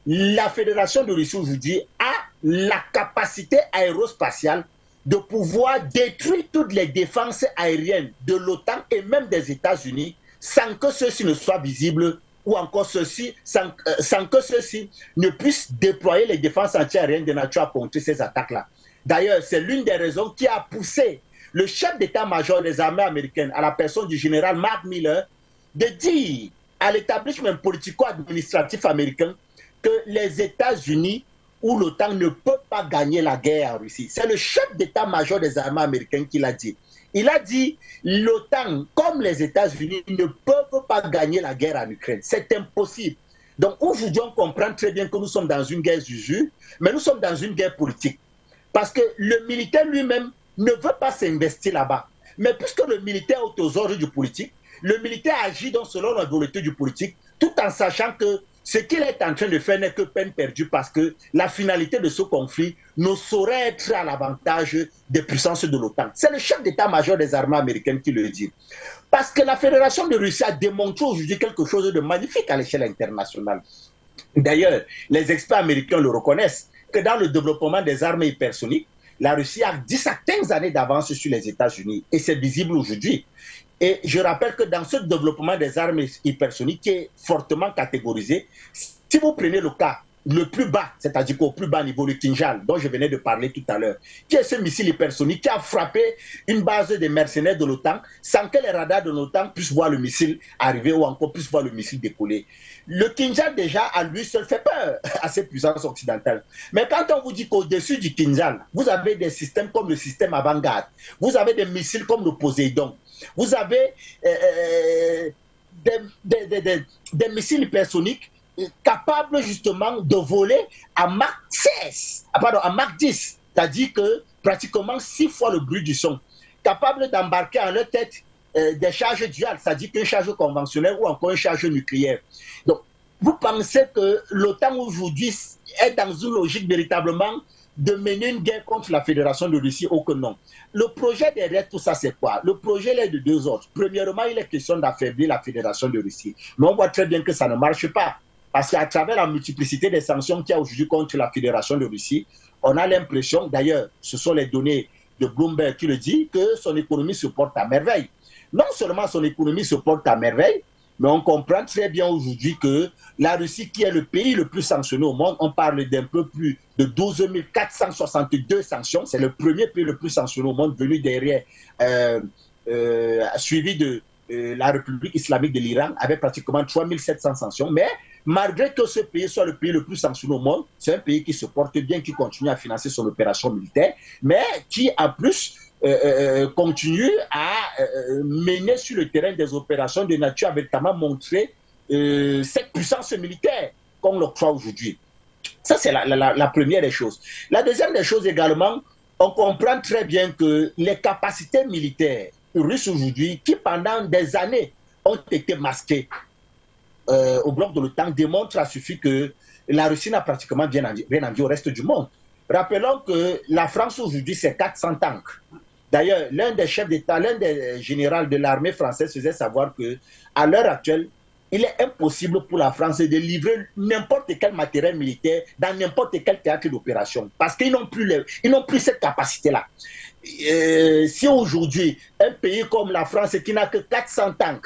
[SPEAKER 3] la Fédération de Russie aujourd'hui a la capacité aérospatiale de pouvoir détruire toutes les défenses aériennes de l'OTAN et même des États-Unis sans que ceux-ci ne soient visibles ou encore ceux-ci, sans, euh, sans que ceux-ci ne puissent déployer les défenses antiaériennes de nature à contrer ces attaques-là. D'ailleurs, c'est l'une des raisons qui a poussé le chef d'état-major des armées américaines, à la personne du général Mark Miller, de dire à l'établissement politico-administratif américain que les États-Unis ou l'OTAN ne peuvent pas gagner la guerre en Russie. C'est le chef d'état-major des armées américaines qui l'a dit. Il a dit l'OTAN, comme les États-Unis, ne peuvent pas gagner la guerre en Ukraine. C'est impossible. Donc aujourd'hui, on comprend très bien que nous sommes dans une guerre d'usure, mais nous sommes dans une guerre politique. Parce que le militaire lui-même ne veut pas s'investir là-bas. Mais puisque le militaire est aux ordres du politique, le militaire agit donc selon la volonté du politique, tout en sachant que ce qu'il est en train de faire n'est que peine perdue parce que la finalité de ce conflit ne saurait être à l'avantage des puissances de l'OTAN. C'est le chef d'état-major des armées américaines qui le dit. Parce que la Fédération de Russie a démontré aujourd'hui quelque chose de magnifique à l'échelle internationale. D'ailleurs, les experts américains le reconnaissent, que dans le développement des armes hypersoniques, la Russie a dix à quinze années d'avance sur les États-Unis et c'est visible aujourd'hui. Et je rappelle que dans ce développement des armes hypersoniques qui est fortement catégorisé, si vous prenez le cas le plus bas, c'est-à-dire qu'au plus bas niveau, le Kinjal, dont je venais de parler tout à l'heure, qui est ce missile hypersonique qui a frappé une base des mercenaires de l'OTAN sans que les radars de l'OTAN puissent voir le missile arriver ou encore puissent voir le missile décoller. Le Kinjal déjà à lui seul fait peur à ces puissances occidentales. Mais quand on vous dit qu'au-dessus du Kinjal, vous avez des systèmes comme le système Avangard, vous avez des missiles comme le Poséidon, vous avez euh, des, des, des, des, des missiles hypersoniques capables justement de voler à Mach seize, pardon, à Mach dix, c'est-à-dire que pratiquement six fois le bruit du son, capables d'embarquer en leur tête euh, des charges duales, c'est-à-dire qu'une charge conventionnelle ou encore une charge nucléaire. Donc, vous pensez que l'OTAN aujourd'hui est dans une logique véritablement de mener une guerre contre la Fédération de Russie, ou que non? Le projet derrière tout ça, c'est quoi? Le projet il est de deux ordres. Premièrement, il est question d'affaiblir la Fédération de Russie. Mais on voit très bien que ça ne marche pas. Parce qu'à travers la multiplicité des sanctions qu'il y a aujourd'hui contre la Fédération de Russie, on a l'impression, d'ailleurs, ce sont les données de Bloomberg qui le dit, que son économie se porte à merveille. Non seulement son économie se porte à merveille, mais on comprend très bien aujourd'hui que la Russie, qui est le pays le plus sanctionné au monde, on parle d'un peu plus de douze mille quatre cent soixante-deux sanctions, c'est le premier pays le plus sanctionné au monde, venu derrière, euh, euh, suivi de, euh, la République islamique de l'Iran avait pratiquement trois mille sept cents sanctions, mais malgré que ce pays soit le pays le plus sanctionné au monde, c'est un pays qui se porte bien, qui continue à financer son opération militaire, mais qui en plus euh, euh, continue à euh, mener sur le terrain des opérations de nature à véritablement montrer euh, cette puissance militaire qu'on le croit aujourd'hui. Ça, c'est la, la, la première des choses. La deuxième des choses également, on comprend très bien que les capacités militaires russes aujourd'hui, qui pendant des années ont été masquées euh, au bloc de l'OTAN, démontrent à suffit que la Russie n'a pratiquement rien envie au reste du monde. Rappelons que la France aujourd'hui, c'est quatre cents tanks. D'ailleurs, l'un des chefs d'État, l'un des généraux de l'armée française faisait savoir qu'à l'heure actuelle, il est impossible pour la France de livrer n'importe quel matériel militaire dans n'importe quel théâtre d'opération parce qu'ils n'ont plus, les, ils n'ont plus cette capacité-là. Euh, si aujourd'hui, un pays comme la France qui n'a que quatre cents tanks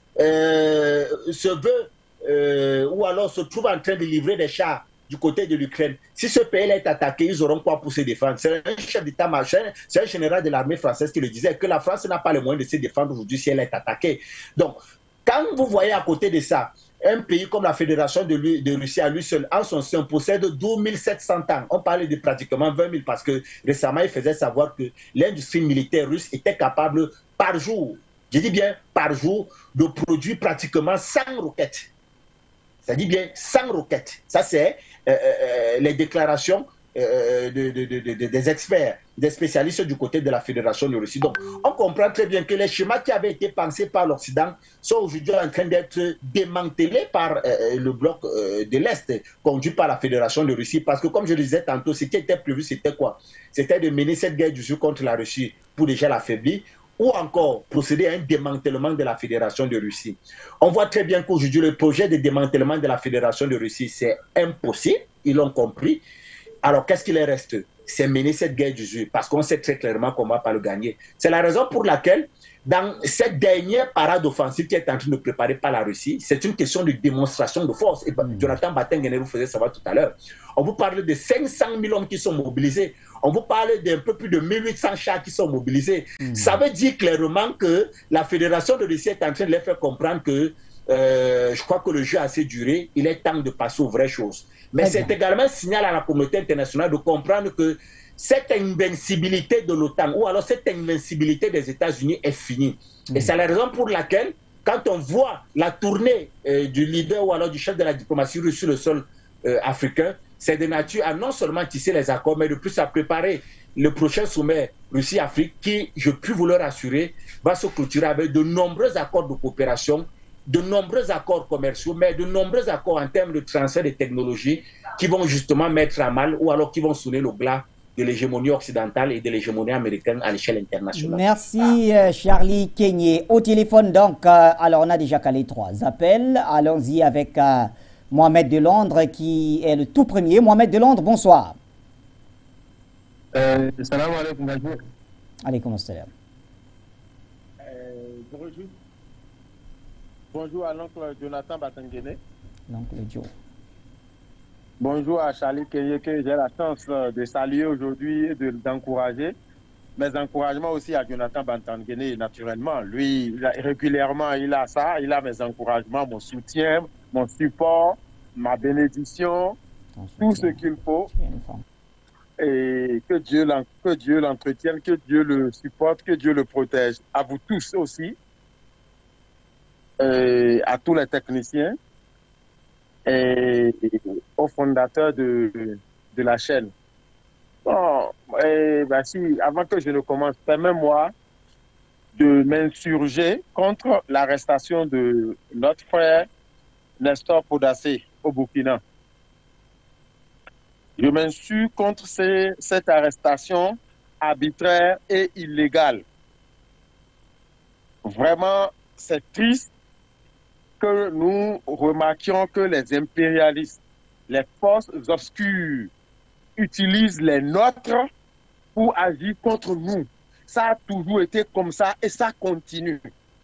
[SPEAKER 3] euh, se veut euh, ou alors se trouve en train de livrer des chars du côté de l'Ukraine, si ce pays est attaqué, ils auront quoi pour se défendre? C'est un chef d'état-major, c'est un général de l'armée française qui le disait, que la France n'a pas les moyens de se défendre aujourd'hui si elle est attaquée. Donc, quand vous voyez à côté de ça, un pays comme la Fédération de, de Russie à lui seul, en son sein, possède douze mille sept cents tanks. On parlait de pratiquement vingt mille parce que récemment, il faisait savoir que l'industrie militaire russe était capable par jour, je dis bien par jour, de produire pratiquement cent roquettes. Ça dit bien cent roquettes. Ça, c'est euh, euh, les déclarations euh, de, de, de, de, des experts, des spécialistes du côté de la Fédération de Russie. Donc, on comprend très bien que les schémas qui avaient été pensés par l'Occident sont aujourd'hui en train d'être démantelés par euh, le bloc euh, de l'Est, conduit par la Fédération de Russie. Parce que, comme je le disais tantôt, ce qui était prévu, c'était quoi? C'était de mener cette guerre du Sud contre la Russie pour déjà l'affaiblir, ou encore procéder à un démantèlement de la Fédération de Russie. On voit très bien qu'aujourd'hui, le projet de démantèlement de la Fédération de Russie, c'est impossible, ils l'ont compris. Alors, qu'est-ce qu'il reste? C'est mener cette guerre du Sud, parce qu'on sait très clairement qu'on ne va pas le gagner. C'est la raison pour laquelle, dans cette dernière parade offensive qui est en train de préparer par la Russie, c'est une question de démonstration de force. Et mmh. Jonathan Batenguene vous faisait savoir tout à l'heure. On vous parle de cinq cent mille hommes qui sont mobilisés. On vous parle d'un peu plus de mille huit cents chars qui sont mobilisés. Mmh. Ça veut dire clairement que la Fédération de Russie est en train de les faire comprendre que euh, je crois que le jeu a assez duré. Il est temps de passer aux vraies choses. Mais c'est également un signal à la communauté internationale de comprendre que cette invincibilité de l'OTAN ou alors cette invincibilité des États-Unis est finie. Mmh. Et c'est la raison pour laquelle, quand on voit la tournée euh, du leader ou alors du chef de la diplomatie russe sur le sol euh, africain, c'est de nature à non seulement tisser les accords, mais de plus à préparer le prochain sommet Russie-Afrique qui, je puis vous le rassurer, va se clôturer avec de nombreux accords de coopération, de nombreux accords commerciaux, mais de nombreux accords en termes de transfert de technologies qui vont justement mettre à mal ou alors qui vont sonner le glas de l'hégémonie occidentale et de l'hégémonie américaine à l'échelle internationale.
[SPEAKER 1] Merci euh, Charlie Kenyé. Au téléphone donc, euh, alors on a déjà calé trois appels. Allons-y avec euh, Mohamed de Londres qui est le tout premier. Mohamed de Londres, bonsoir.
[SPEAKER 4] Euh, salam alaikum, bonjour.
[SPEAKER 1] Alaikum assalam.
[SPEAKER 4] Euh, bonjour. Bonjour à l'oncle Jonathan Batenguene.
[SPEAKER 1] L'oncle Joe.
[SPEAKER 4] Bonjour à Charlie Kenyé, que j'ai la chance de saluer aujourd'hui et de, d'encourager. Mes encouragements aussi à Jonathan Batenguene, naturellement. Lui, il a, régulièrement, il a ça, il a mes encouragements, mon soutien, mon support, ma bénédiction, tout ce qu'il faut. Et que Dieu, que Dieu l'entretienne, que Dieu le supporte, que Dieu le protège. À vous tous aussi, et à tous les techniciens et aux fondateurs de, de la chaîne. Bon, et ben si, avant que je ne commence, permets-moi de m'insurger contre l'arrestation de notre frère Nestor Podassé au Burkina. Je m'insurge contre ces, cette arrestation arbitraire et illégale. Vraiment, c'est triste que nous remarquions que les impérialistes, les forces obscures, utilisent les nôtres pour agir contre nous. Ça a toujours été comme ça et ça continue.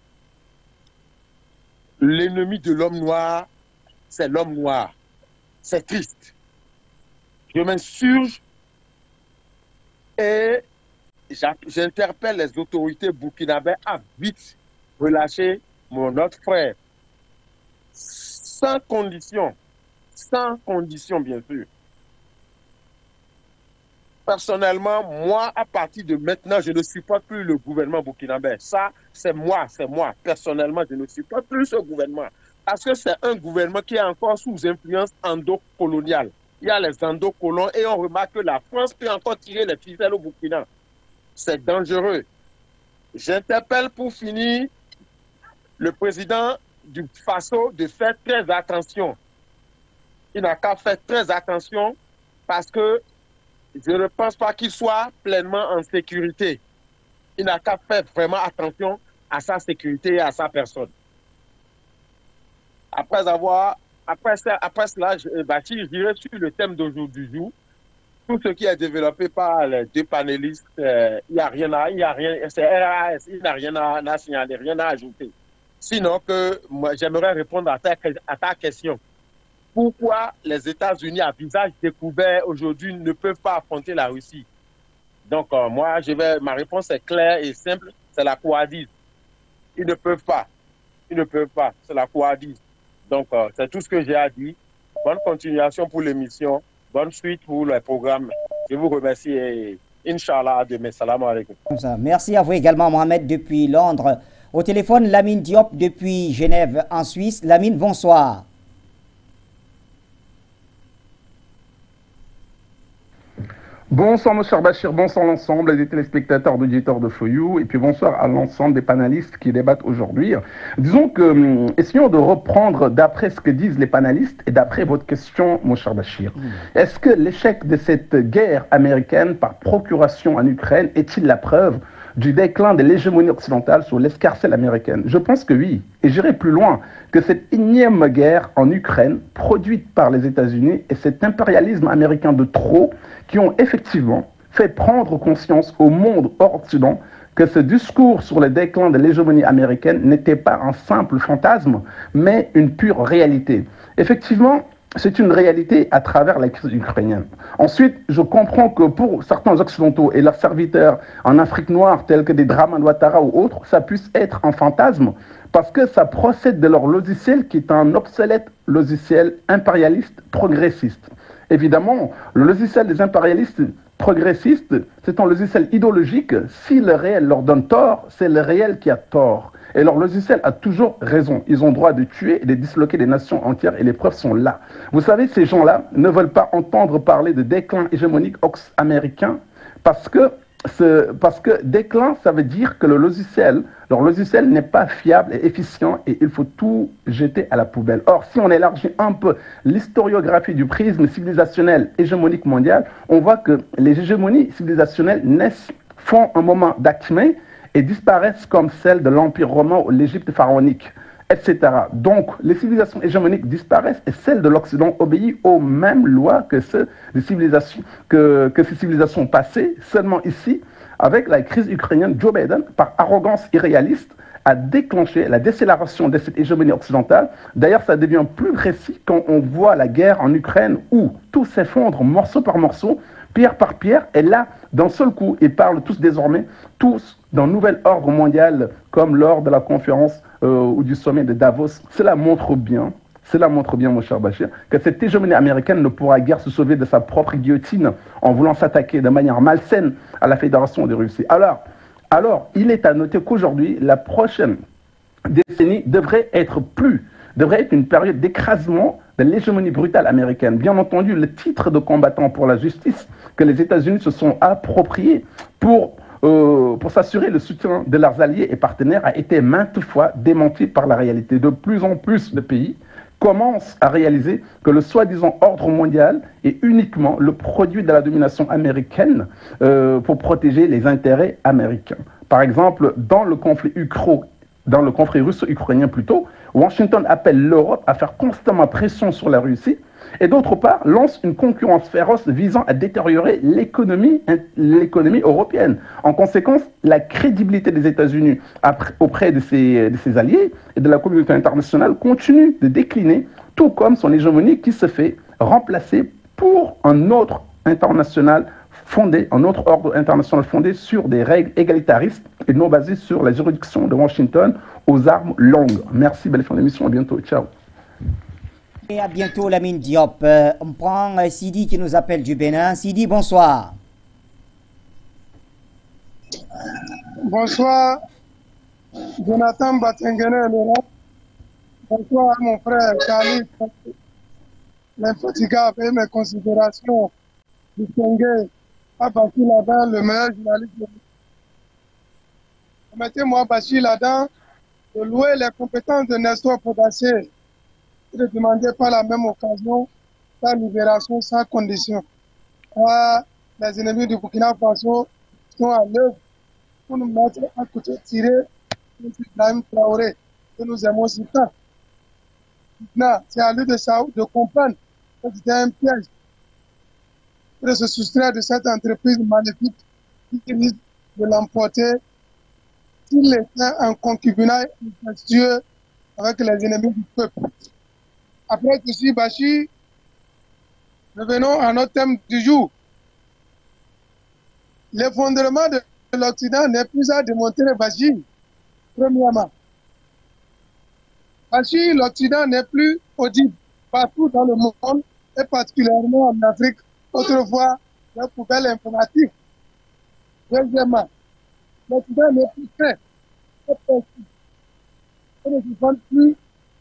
[SPEAKER 4] L'ennemi de l'homme noir, c'est l'homme noir. C'est triste. Je m'insurge et j'interpelle les autorités burkinabées à vite relâcher mon notre frère. Sans condition. Sans condition, bien sûr. Personnellement, moi, à partir de maintenant, je ne supporte plus le gouvernement burkinabé. Ça, c'est moi, c'est moi. Personnellement, je ne supporte plus ce gouvernement. Parce que c'est un gouvernement qui est encore sous influence endo-coloniale. Il y a les endocolons et on remarque que la France peut encore tirer les ficelles au Burkina. C'est dangereux. J'interpelle pour finir le président du Faso de faire très attention. Il n'a qu'à faire très attention parce que je ne pense pas qu'il soit pleinement en sécurité. Il n'a qu'à faire vraiment attention à sa sécurité et à sa personne. Après avoir, après, ça, après cela, je, Bachir, je dirais sur le thème d'aujourd'hui, tout ce qui est développé par les deux panélistes, euh, il n'y a rien à, il y a rien, c'est R A S, il n'y a rien à, à signaler, rien à ajouter. Sinon que moi, j'aimerais répondre à ta, à ta question. Pourquoi les États-Unis à visage découvert aujourd'hui ne peuvent pas affronter la Russie? Donc, euh, moi, je vais, ma réponse est claire et simple, c'est la couardise. Ils ne peuvent pas. Ils ne peuvent pas, c'est la couardise. Donc, euh, c'est tout ce que j'ai à dire. Bonne continuation pour l'émission. Bonne suite pour le programme. Je vous remercie et Inch'Allah, à demain. Salam alaikum.
[SPEAKER 1] Merci à vous également, Mohamed, depuis Londres. Au téléphone, Lamine Diop depuis Genève, en Suisse. Lamine, bonsoir.
[SPEAKER 5] Bonsoir, mon cher Bachir, bonsoir l'ensemble des téléspectateurs, auditeurs de Foyou, et puis bonsoir à l'ensemble des panélistes qui débattent aujourd'hui. Disons que, hum, essayons de reprendre d'après ce que disent les panélistes et d'après votre question, mon cher Bachir. Mmh. Est-ce que l'échec de cette guerre américaine par procuration en Ukraine est-il la preuve du déclin de l'hégémonie occidentale sur l'escarcelle américaine? Je pense que oui. Et j'irai plus loin, que cette énième guerre en Ukraine, produite par les États-Unis, et cet impérialisme américain de trop, qui ont effectivement fait prendre conscience au monde hors Occident que ce discours sur le déclin de l'hégémonie américaine n'était pas un simple fantasme, mais une pure réalité. Effectivement, c'est une réalité à travers la crise ukrainienne. Ensuite, je comprends que pour certains occidentaux et leurs serviteurs en Afrique noire, tels que des Draman Ouattara ou autres, ça puisse être un fantasme, parce que ça procède de leur logiciel qui est un obsolète logiciel impérialiste progressiste. Évidemment, le logiciel des impérialistes progressistes, c'est un logiciel idéologique. Si le réel leur donne tort, c'est le réel qui a tort. Et leur logiciel a toujours raison. Ils ont droit de tuer et de disloquer des nations entières et les preuves sont là. Vous savez, ces gens-là ne veulent pas entendre parler de déclin hégémonique américain parce que, ce, parce que déclin, ça veut dire que le logiciel, leur logiciel n'est pas fiable et efficient et il faut tout jeter à la poubelle. Or, si on élargit un peu l'historiographie du prisme civilisationnel hégémonique mondial, on voit que les hégémonies civilisationnelles naissent, font un moment d'acmé et disparaissent comme celles de l'Empire romain ou l'Égypte pharaonique, et cetera. Donc, les civilisations hégémoniques disparaissent et celles de l'Occident obéissent aux mêmes lois que, ceux des civilisations, que, que ces civilisations passées. Seulement ici, avec la crise ukrainienne, Joe Biden, par arrogance irréaliste, a déclenché la décélération de cette hégémonie occidentale. D'ailleurs, ça devient plus précis quand on voit la guerre en Ukraine où tout s'effondre morceau par morceau, pierre par pierre, et là, d'un seul coup, ils parlent tous désormais, tous d'un nouvel ordre mondial, comme lors de la conférence euh, ou du sommet de Davos. Cela montre bien, cela montre bien, mon cher Bachir, que cette hégémonie américaine ne pourra guère se sauver de sa propre guillotine en voulant s'attaquer de manière malsaine à la Fédération de Russie. Alors, alors il est à noter qu'aujourd'hui, la prochaine décennie devrait être plus, devrait être une période d'écrasement de l'hégémonie brutale américaine. Bien entendu, le titre de combattant pour la justice que les États-Unis se sont appropriés pour, euh, pour s'assurer le soutien de leurs alliés et partenaires a été maintes fois démenti par la réalité. De plus en plus de pays commencent à réaliser que le soi-disant ordre mondial est uniquement le produit de la domination américaine euh, pour protéger les intérêts américains. Par exemple, dans le conflit ukro, dans le conflit russo-ukrainien plutôt, Washington appelle l'Europe à faire constamment pression sur la Russie et d'autre part lance une concurrence féroce visant à détériorer l'économie, l'économie européenne. En conséquence, la crédibilité des États-Unis auprès de ses, de ses alliés et de la communauté internationale continue de décliner, tout comme son hégémonie qui se fait remplacer pour un autre international fondé, un autre ordre international fondé sur des règles égalitaristes et non basée sur la juridiction de Washington aux armes longues. Merci, belle fin d'émission, à bientôt, ciao.
[SPEAKER 1] Et à bientôt, Lamine Diop. Euh, on prend euh, Sidi qui nous appelle du Bénin. Sidi, bonsoir.
[SPEAKER 6] Bonsoir, Jonathan Batengene, bonsoir mon frère Charlie, l'infatigable et mes considérations distinguées à Bachir Ladan, le meilleur journaliste de l'État. Permettez-moi, Bachir Ladan, de louer les compétences de Nestor Podacé et de demander par la même occasion sa libération sans condition. Ah, les ennemis du Burkina Faso sont à l'œuvre pour nous mettre à côté, tirer contre Ibrahim Traoré, que nous aimons si tant. Maintenant, c'est à lui de, de comprendre que c'était un piège, de se soustraire de cette entreprise maléfique qui risque de l'emporter s'il était en concubinage incestueux avec les ennemis du peuple. Après ceci, Bachir, revenons à notre thème du jour. L'effondrement de l'Occident n'est plus à démontrer, Bachir. Premièrement, Bachir, l'Occident n'est plus audible partout dans le monde et particulièrement en Afrique, autrefois les poubelles informatiques. Deuxièmement, l'Occident n'est plus prêt et possible. Et ne se sent plus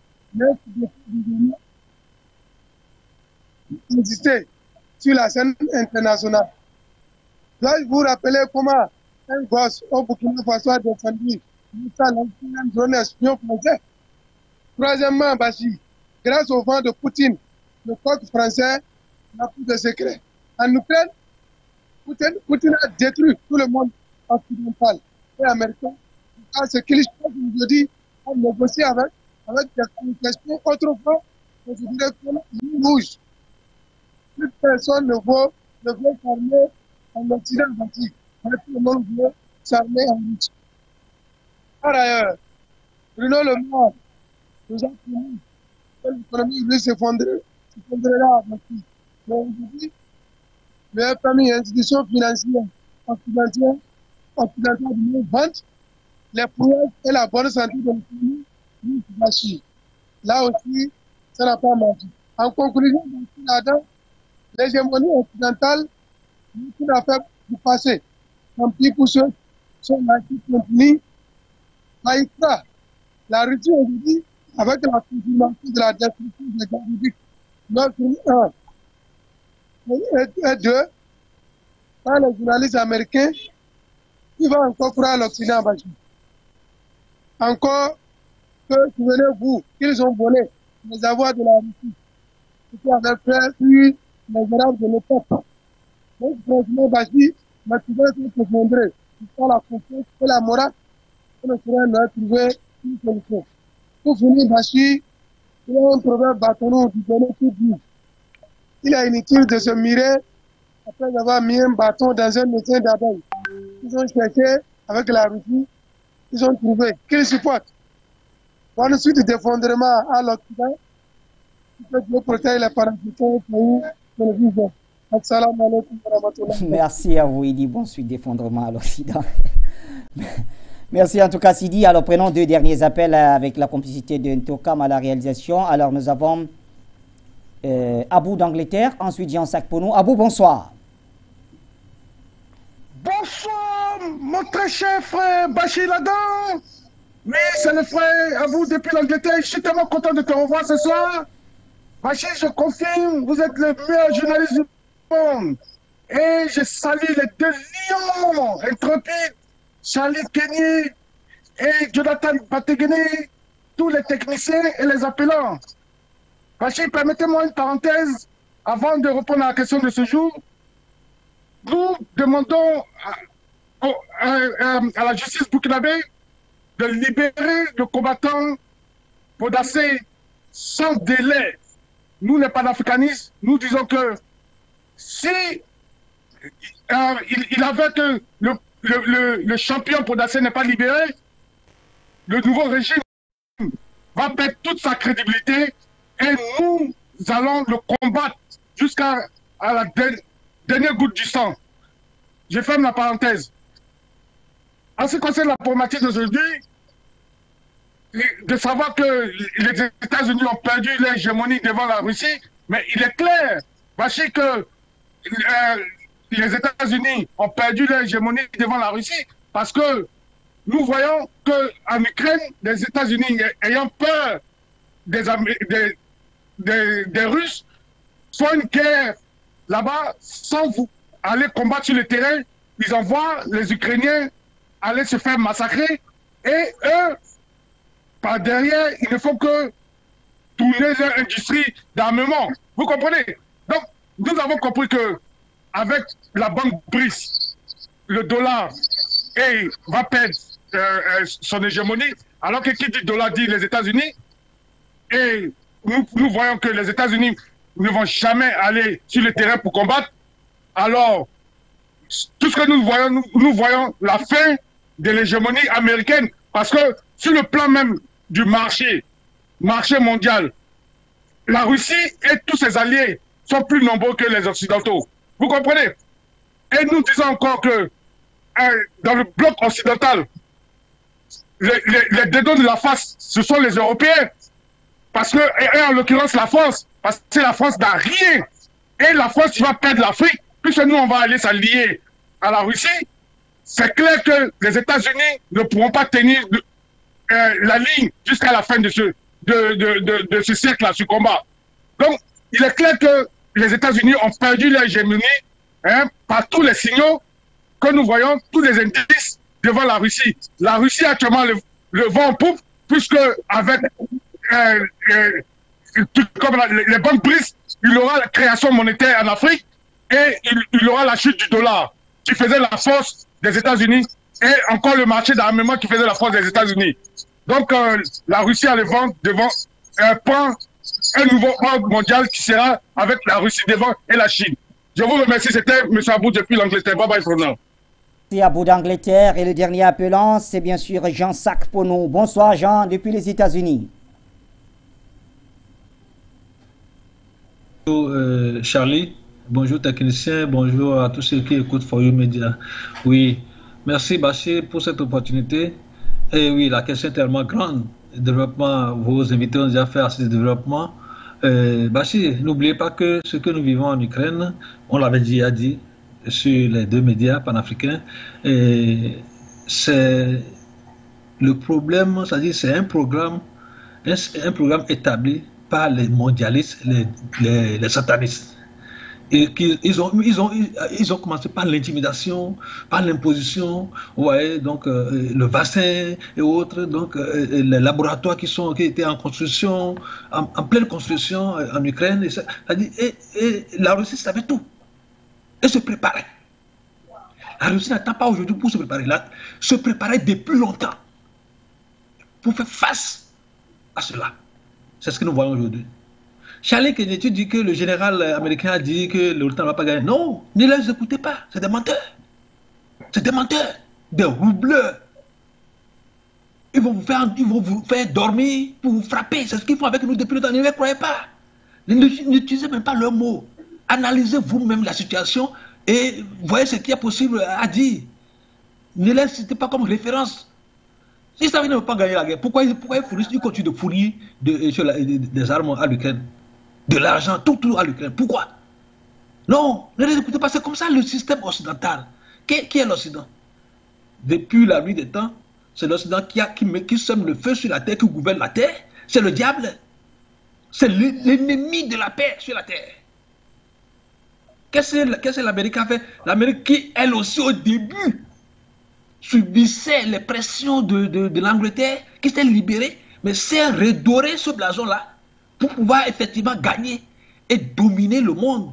[SPEAKER 6] exister sur la scène internationale. Dois-je vous rappeler comment un gosse au Burkina Faso a défendu une zone espion français? Troisièmement, Bachir, grâce au vent de Poutine, le coq français n'a plus de secret. En Ukraine, Poutine, Poutine a détruit tout le monde occidental et américain. À ce qu'il aujourd'hui a négocié avec, avec des communications autrefois considérées comme rouges. Plus personne ne veut, ne veut s'armer en Occident, Bachir. Mais tout le monde veut s'armer en Russie. Par ailleurs, Bruno Le Maire nous a promis que l'économie russe s'effondrera. Mais aujourd'hui, le F M I, institution financière occidentale, occidentale nous vante les prouesses et la bonne santé de l'économie russe, Bachir. Là aussi, ça n'a pas marché. En conclusion, là-dedans, l'hégémonie occidentale n'est qu'une affaire du passé. Tant pis pour ceux qui sont là qui continuent à y croire. La Russie aujourd'hui, avec la confirmation de la destruction des gazoducs, notre un et deux, par les journalistes américains, qui vont encore croire à l'Occident, Bachir. Encore que, souvenez-vous, qu'ils ont volé les avoirs de la Russie, ce qui avait fait fuir les Arabes de l'époque. Donc, franchement, Bachir, l'Occident s'est effondré. Par la confiance et la morale, on ne pourrait leur trouver une solution. Pour finir, Bachir, il y a un proverbe bâtonneau du bonnet qui dit il est inutile de se mirer après avoir mis un bâton dans un métier d'abeille. Ils ont cherché avec la Russie, ils ont trouvé qu'ils supportent. Bonne suite d'effondrement à l'Occident, que Dieu protège les parasités pays de l'Occident. Assalamu alaikum wa rahmatullah.
[SPEAKER 1] Merci à vous, Idi. Bonne suite d'effondrement à l'Occident. Merci en tout cas, Sidi. Alors, prenons deux derniers appels avec la complicité de Ntokam à la réalisation. Alors, nous avons euh, Abou d'Angleterre, ensuite Jean Sakpono. Abou, bonsoir.
[SPEAKER 7] Bonsoir, mon très cher frère Bachir Ladan. Oui, c'est le frère Abou depuis l'Angleterre. Je suis tellement content de te revoir ce soir. Bachir, je confirme, vous êtes le meilleur journaliste du monde. Et je salue les deux lions intrépides, Charlie Kenny et Jonathan Bategene, tous les techniciens et les appelants. Bachir, permettez-moi une parenthèse avant de répondre à la question de ce jour. Nous demandons à, à, à, à la justice burkinabé de libérer le combattant Podacé sans délai. Nous, les panafricanistes, nous disons que si euh, il, il avait que le, le, le, le champion Podacé n'est pas libéré, le nouveau régime va perdre toute sa crédibilité et nous allons le combattre jusqu'à la dernière goutte du sang. Je ferme la parenthèse. en ce qui concerne la problématique d'aujourd'hui, de savoir que les États-Unis ont perdu l'hégémonie devant la Russie, mais il est clair, Bachir, que euh, les États-Unis ont perdu l'hégémonie devant la Russie parce que nous voyons qu'en Ukraine, les États-Unis, ayant peur des, des, des, des Russes, font une guerre là-bas sans vous aller combattre sur le terrain. Ils envoient les Ukrainiens aller se faire massacrer et eux, par derrière, ils ne font que tourner leur industrie d'armement. Vous comprenez? Donc, nous avons compris que avec la banque BRICS, le dollar et va perdre euh, euh, son hégémonie, alors que qui dit dollar dit les États-Unis. Et nous, nous voyons que les États-Unis ne vont jamais aller sur le terrain pour combattre. Alors, tout ce que nous voyons, nous, nous voyons la fin de l'hégémonie américaine. Parce que sur le plan même du marché, marché mondial, la Russie et tous ses alliés sont plus nombreux que les Occidentaux. Vous comprenez? Et nous disons encore que euh, dans le bloc occidental, les, les, les dédons de la face, ce sont les Européens. Parce que, et, et en l'occurrence la France, parce que la France n'a rien. Et la France qui va perdre l'Afrique, puisque nous on va aller s'allier à la Russie, c'est clair que les États-Unis ne pourront pas tenir de, euh, la ligne jusqu'à la fin de ce, de, de, de, de ce siècle-là, ce combat. Donc, il est clair que les États-Unis ont perdu leur hégémonie hein, par tous les signaux que nous voyons, tous les indices devant la Russie. La Russie a actuellement le, le vent en poupe, puisque avec euh, euh, tout comme la, les, les banques BRICS, il aura la création monétaire en Afrique et il, il aura la chute du dollar qui faisait la force des États-Unis et encore le marché d'armement qui faisait la force des États-Unis. Donc euh, la Russie a le vent devant un pan, un nouveau ordre mondial qui sera avec la Russie devant et la Chine. Je vous remercie, c'était M. Abou depuis l'Angleterre. Bye bye for now.
[SPEAKER 1] Merci Abou d'Angleterre et le dernier appelant, c'est bien sûr Jean Sacpono. Bonsoir Jean, depuis les États-Unis.
[SPEAKER 8] Bonjour euh, Charlie, bonjour technicien, bonjour à tous ceux qui écoutent For You Media. Oui, merci Bachir pour cette opportunité. Et oui, la question est tellement grande. Le développement, vos invités ont déjà fait assez de développement. Euh, Bachir, n'oubliez pas que ce que nous vivons en Ukraine, on l'avait déjà dit sur les deux médias panafricains, c'est le problème, c'est-à-dire c'est un programme, un, un programme établi par les mondialistes, les, les, les satanistes. Et qu'ils ils ont, ils ont, ils ont commencé par l'intimidation, par l'imposition, vous voyez, donc euh, le vaccin et autres, donc euh, les laboratoires qui, sont, qui étaient en construction, en, en pleine construction en Ukraine, et, ça, et, et la Russie savait tout, et se préparait. La Russie n'attend pas aujourd'hui pour se préparer, là, se préparait depuis longtemps pour faire face à cela. C'est ce que nous voyons aujourd'hui. Charlie Kennedy dit que le général américain a dit que l'OTAN ne va pas gagner. Non, ne les écoutez pas, c'est des menteurs. C'est des menteurs, des roubleurs. Ils vont vous faire, ils vont vous faire dormir pour vous frapper. C'est ce qu'ils font avec nous depuis le temps. Ne les croyez pas. N'utilisez même pas leurs mots. Analysez vous-même la situation et voyez ce qu'il y a possible à dire. Ne les citez pas comme référence. Si ça ne veut pas gagner la guerre, pourquoi, pourquoi ils continuent de fournir de, de, de, des armes à l'Ukraine, de l'argent, tout, tout à l'Ukraine? Pourquoi? Non, ne les écoutez pas, c'est comme ça le système occidental. Qui, qui est l'Occident? Depuis la nuit des temps, c'est l'Occident qui, qui, qui sème le feu sur la terre, qui gouverne la terre. C'est le diable. C'est l'ennemi de la paix sur la terre. Qu'est-ce que l'Amérique a fait? L'Amérique qui, elle aussi, au début, subissait les pressions de, de, de l'Angleterre, qui s'est libérée, mais s'est redoré ce blason-là pour pouvoir effectivement gagner et dominer le monde.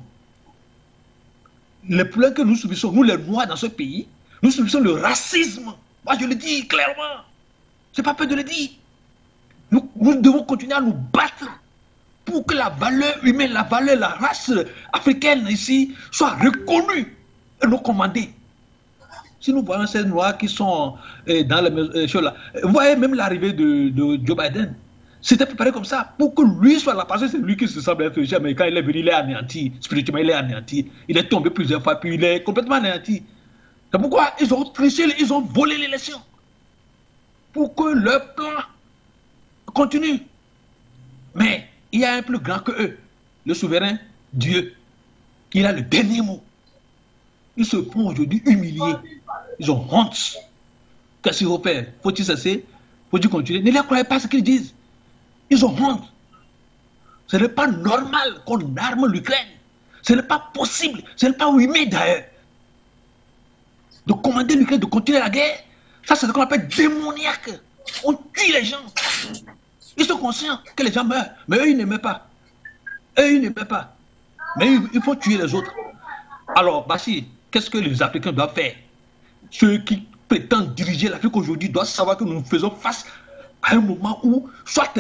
[SPEAKER 8] Les problèmes que nous subissons, nous les Noirs dans ce pays, nous subissons le racisme. Moi je le dis clairement. Je n'ai pas peur de le dire. Nous, nous devons continuer à nous battre pour que la valeur humaine, la valeur, la race africaine ici soit reconnue et nous commandée. Si nous voyons ces Noirs qui sont euh, dans les choses là, vous voyez même l'arrivée de, de Joe Biden, c'était préparé comme ça, pour que lui soit là, parce que c'est lui qui se semble être mais quand il est venu, il est anéanti, spirituellement il est anéanti, il est tombé plusieurs fois, puis il est complètement anéanti. C'est pourquoi ils ont triché, ils ont volé l'élection. Pour que leur plan continue. Mais il y a un plus grand que eux, le souverain Dieu, qui a le dernier mot. Ils se font aujourd'hui humilier. Ils ont honte. Qu'est-ce qu'il faut faire? Faut-il cesser? Faut-il continuer? Ne les croyez pas ce qu'ils disent. Ils ont honte. Ce n'est pas normal qu'on arme l'Ukraine. Ce n'est pas possible. Ce n'est pas humain d'ailleurs. De commander l'Ukraine, de continuer la guerre, ça c'est ce qu'on appelle démoniaque. On tue les gens. Ils sont conscients que les gens meurent. Mais eux, ils n'aimaient pas. Eux, ils n'aimaient pas. Mais il faut tuer les autres. Alors, Bachir, qu'est-ce que les Africains doivent faire? Ceux qui prétendent diriger l'Afrique aujourd'hui doivent savoir que nous faisons face à un moment où, soit...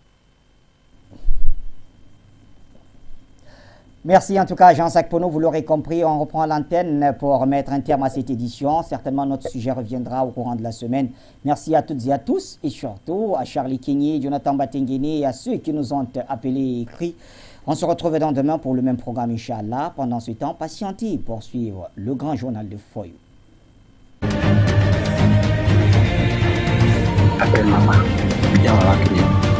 [SPEAKER 1] Merci en tout cas Jean-Jacques Pono, vous l'aurez compris, on reprend l'antenne pour mettre un terme à cette édition. Certainement notre sujet reviendra au courant de la semaine. Merci à toutes et à tous et surtout à Charlie Kenyé, Jonathan Batengene et à ceux qui nous ont appelés et écrits. On se retrouve dans demain pour le même programme Inch'Allah. Pendant ce temps, patientez pour suivre le grand journal de Foyou.
[SPEAKER 9] Appelle maman, viens à la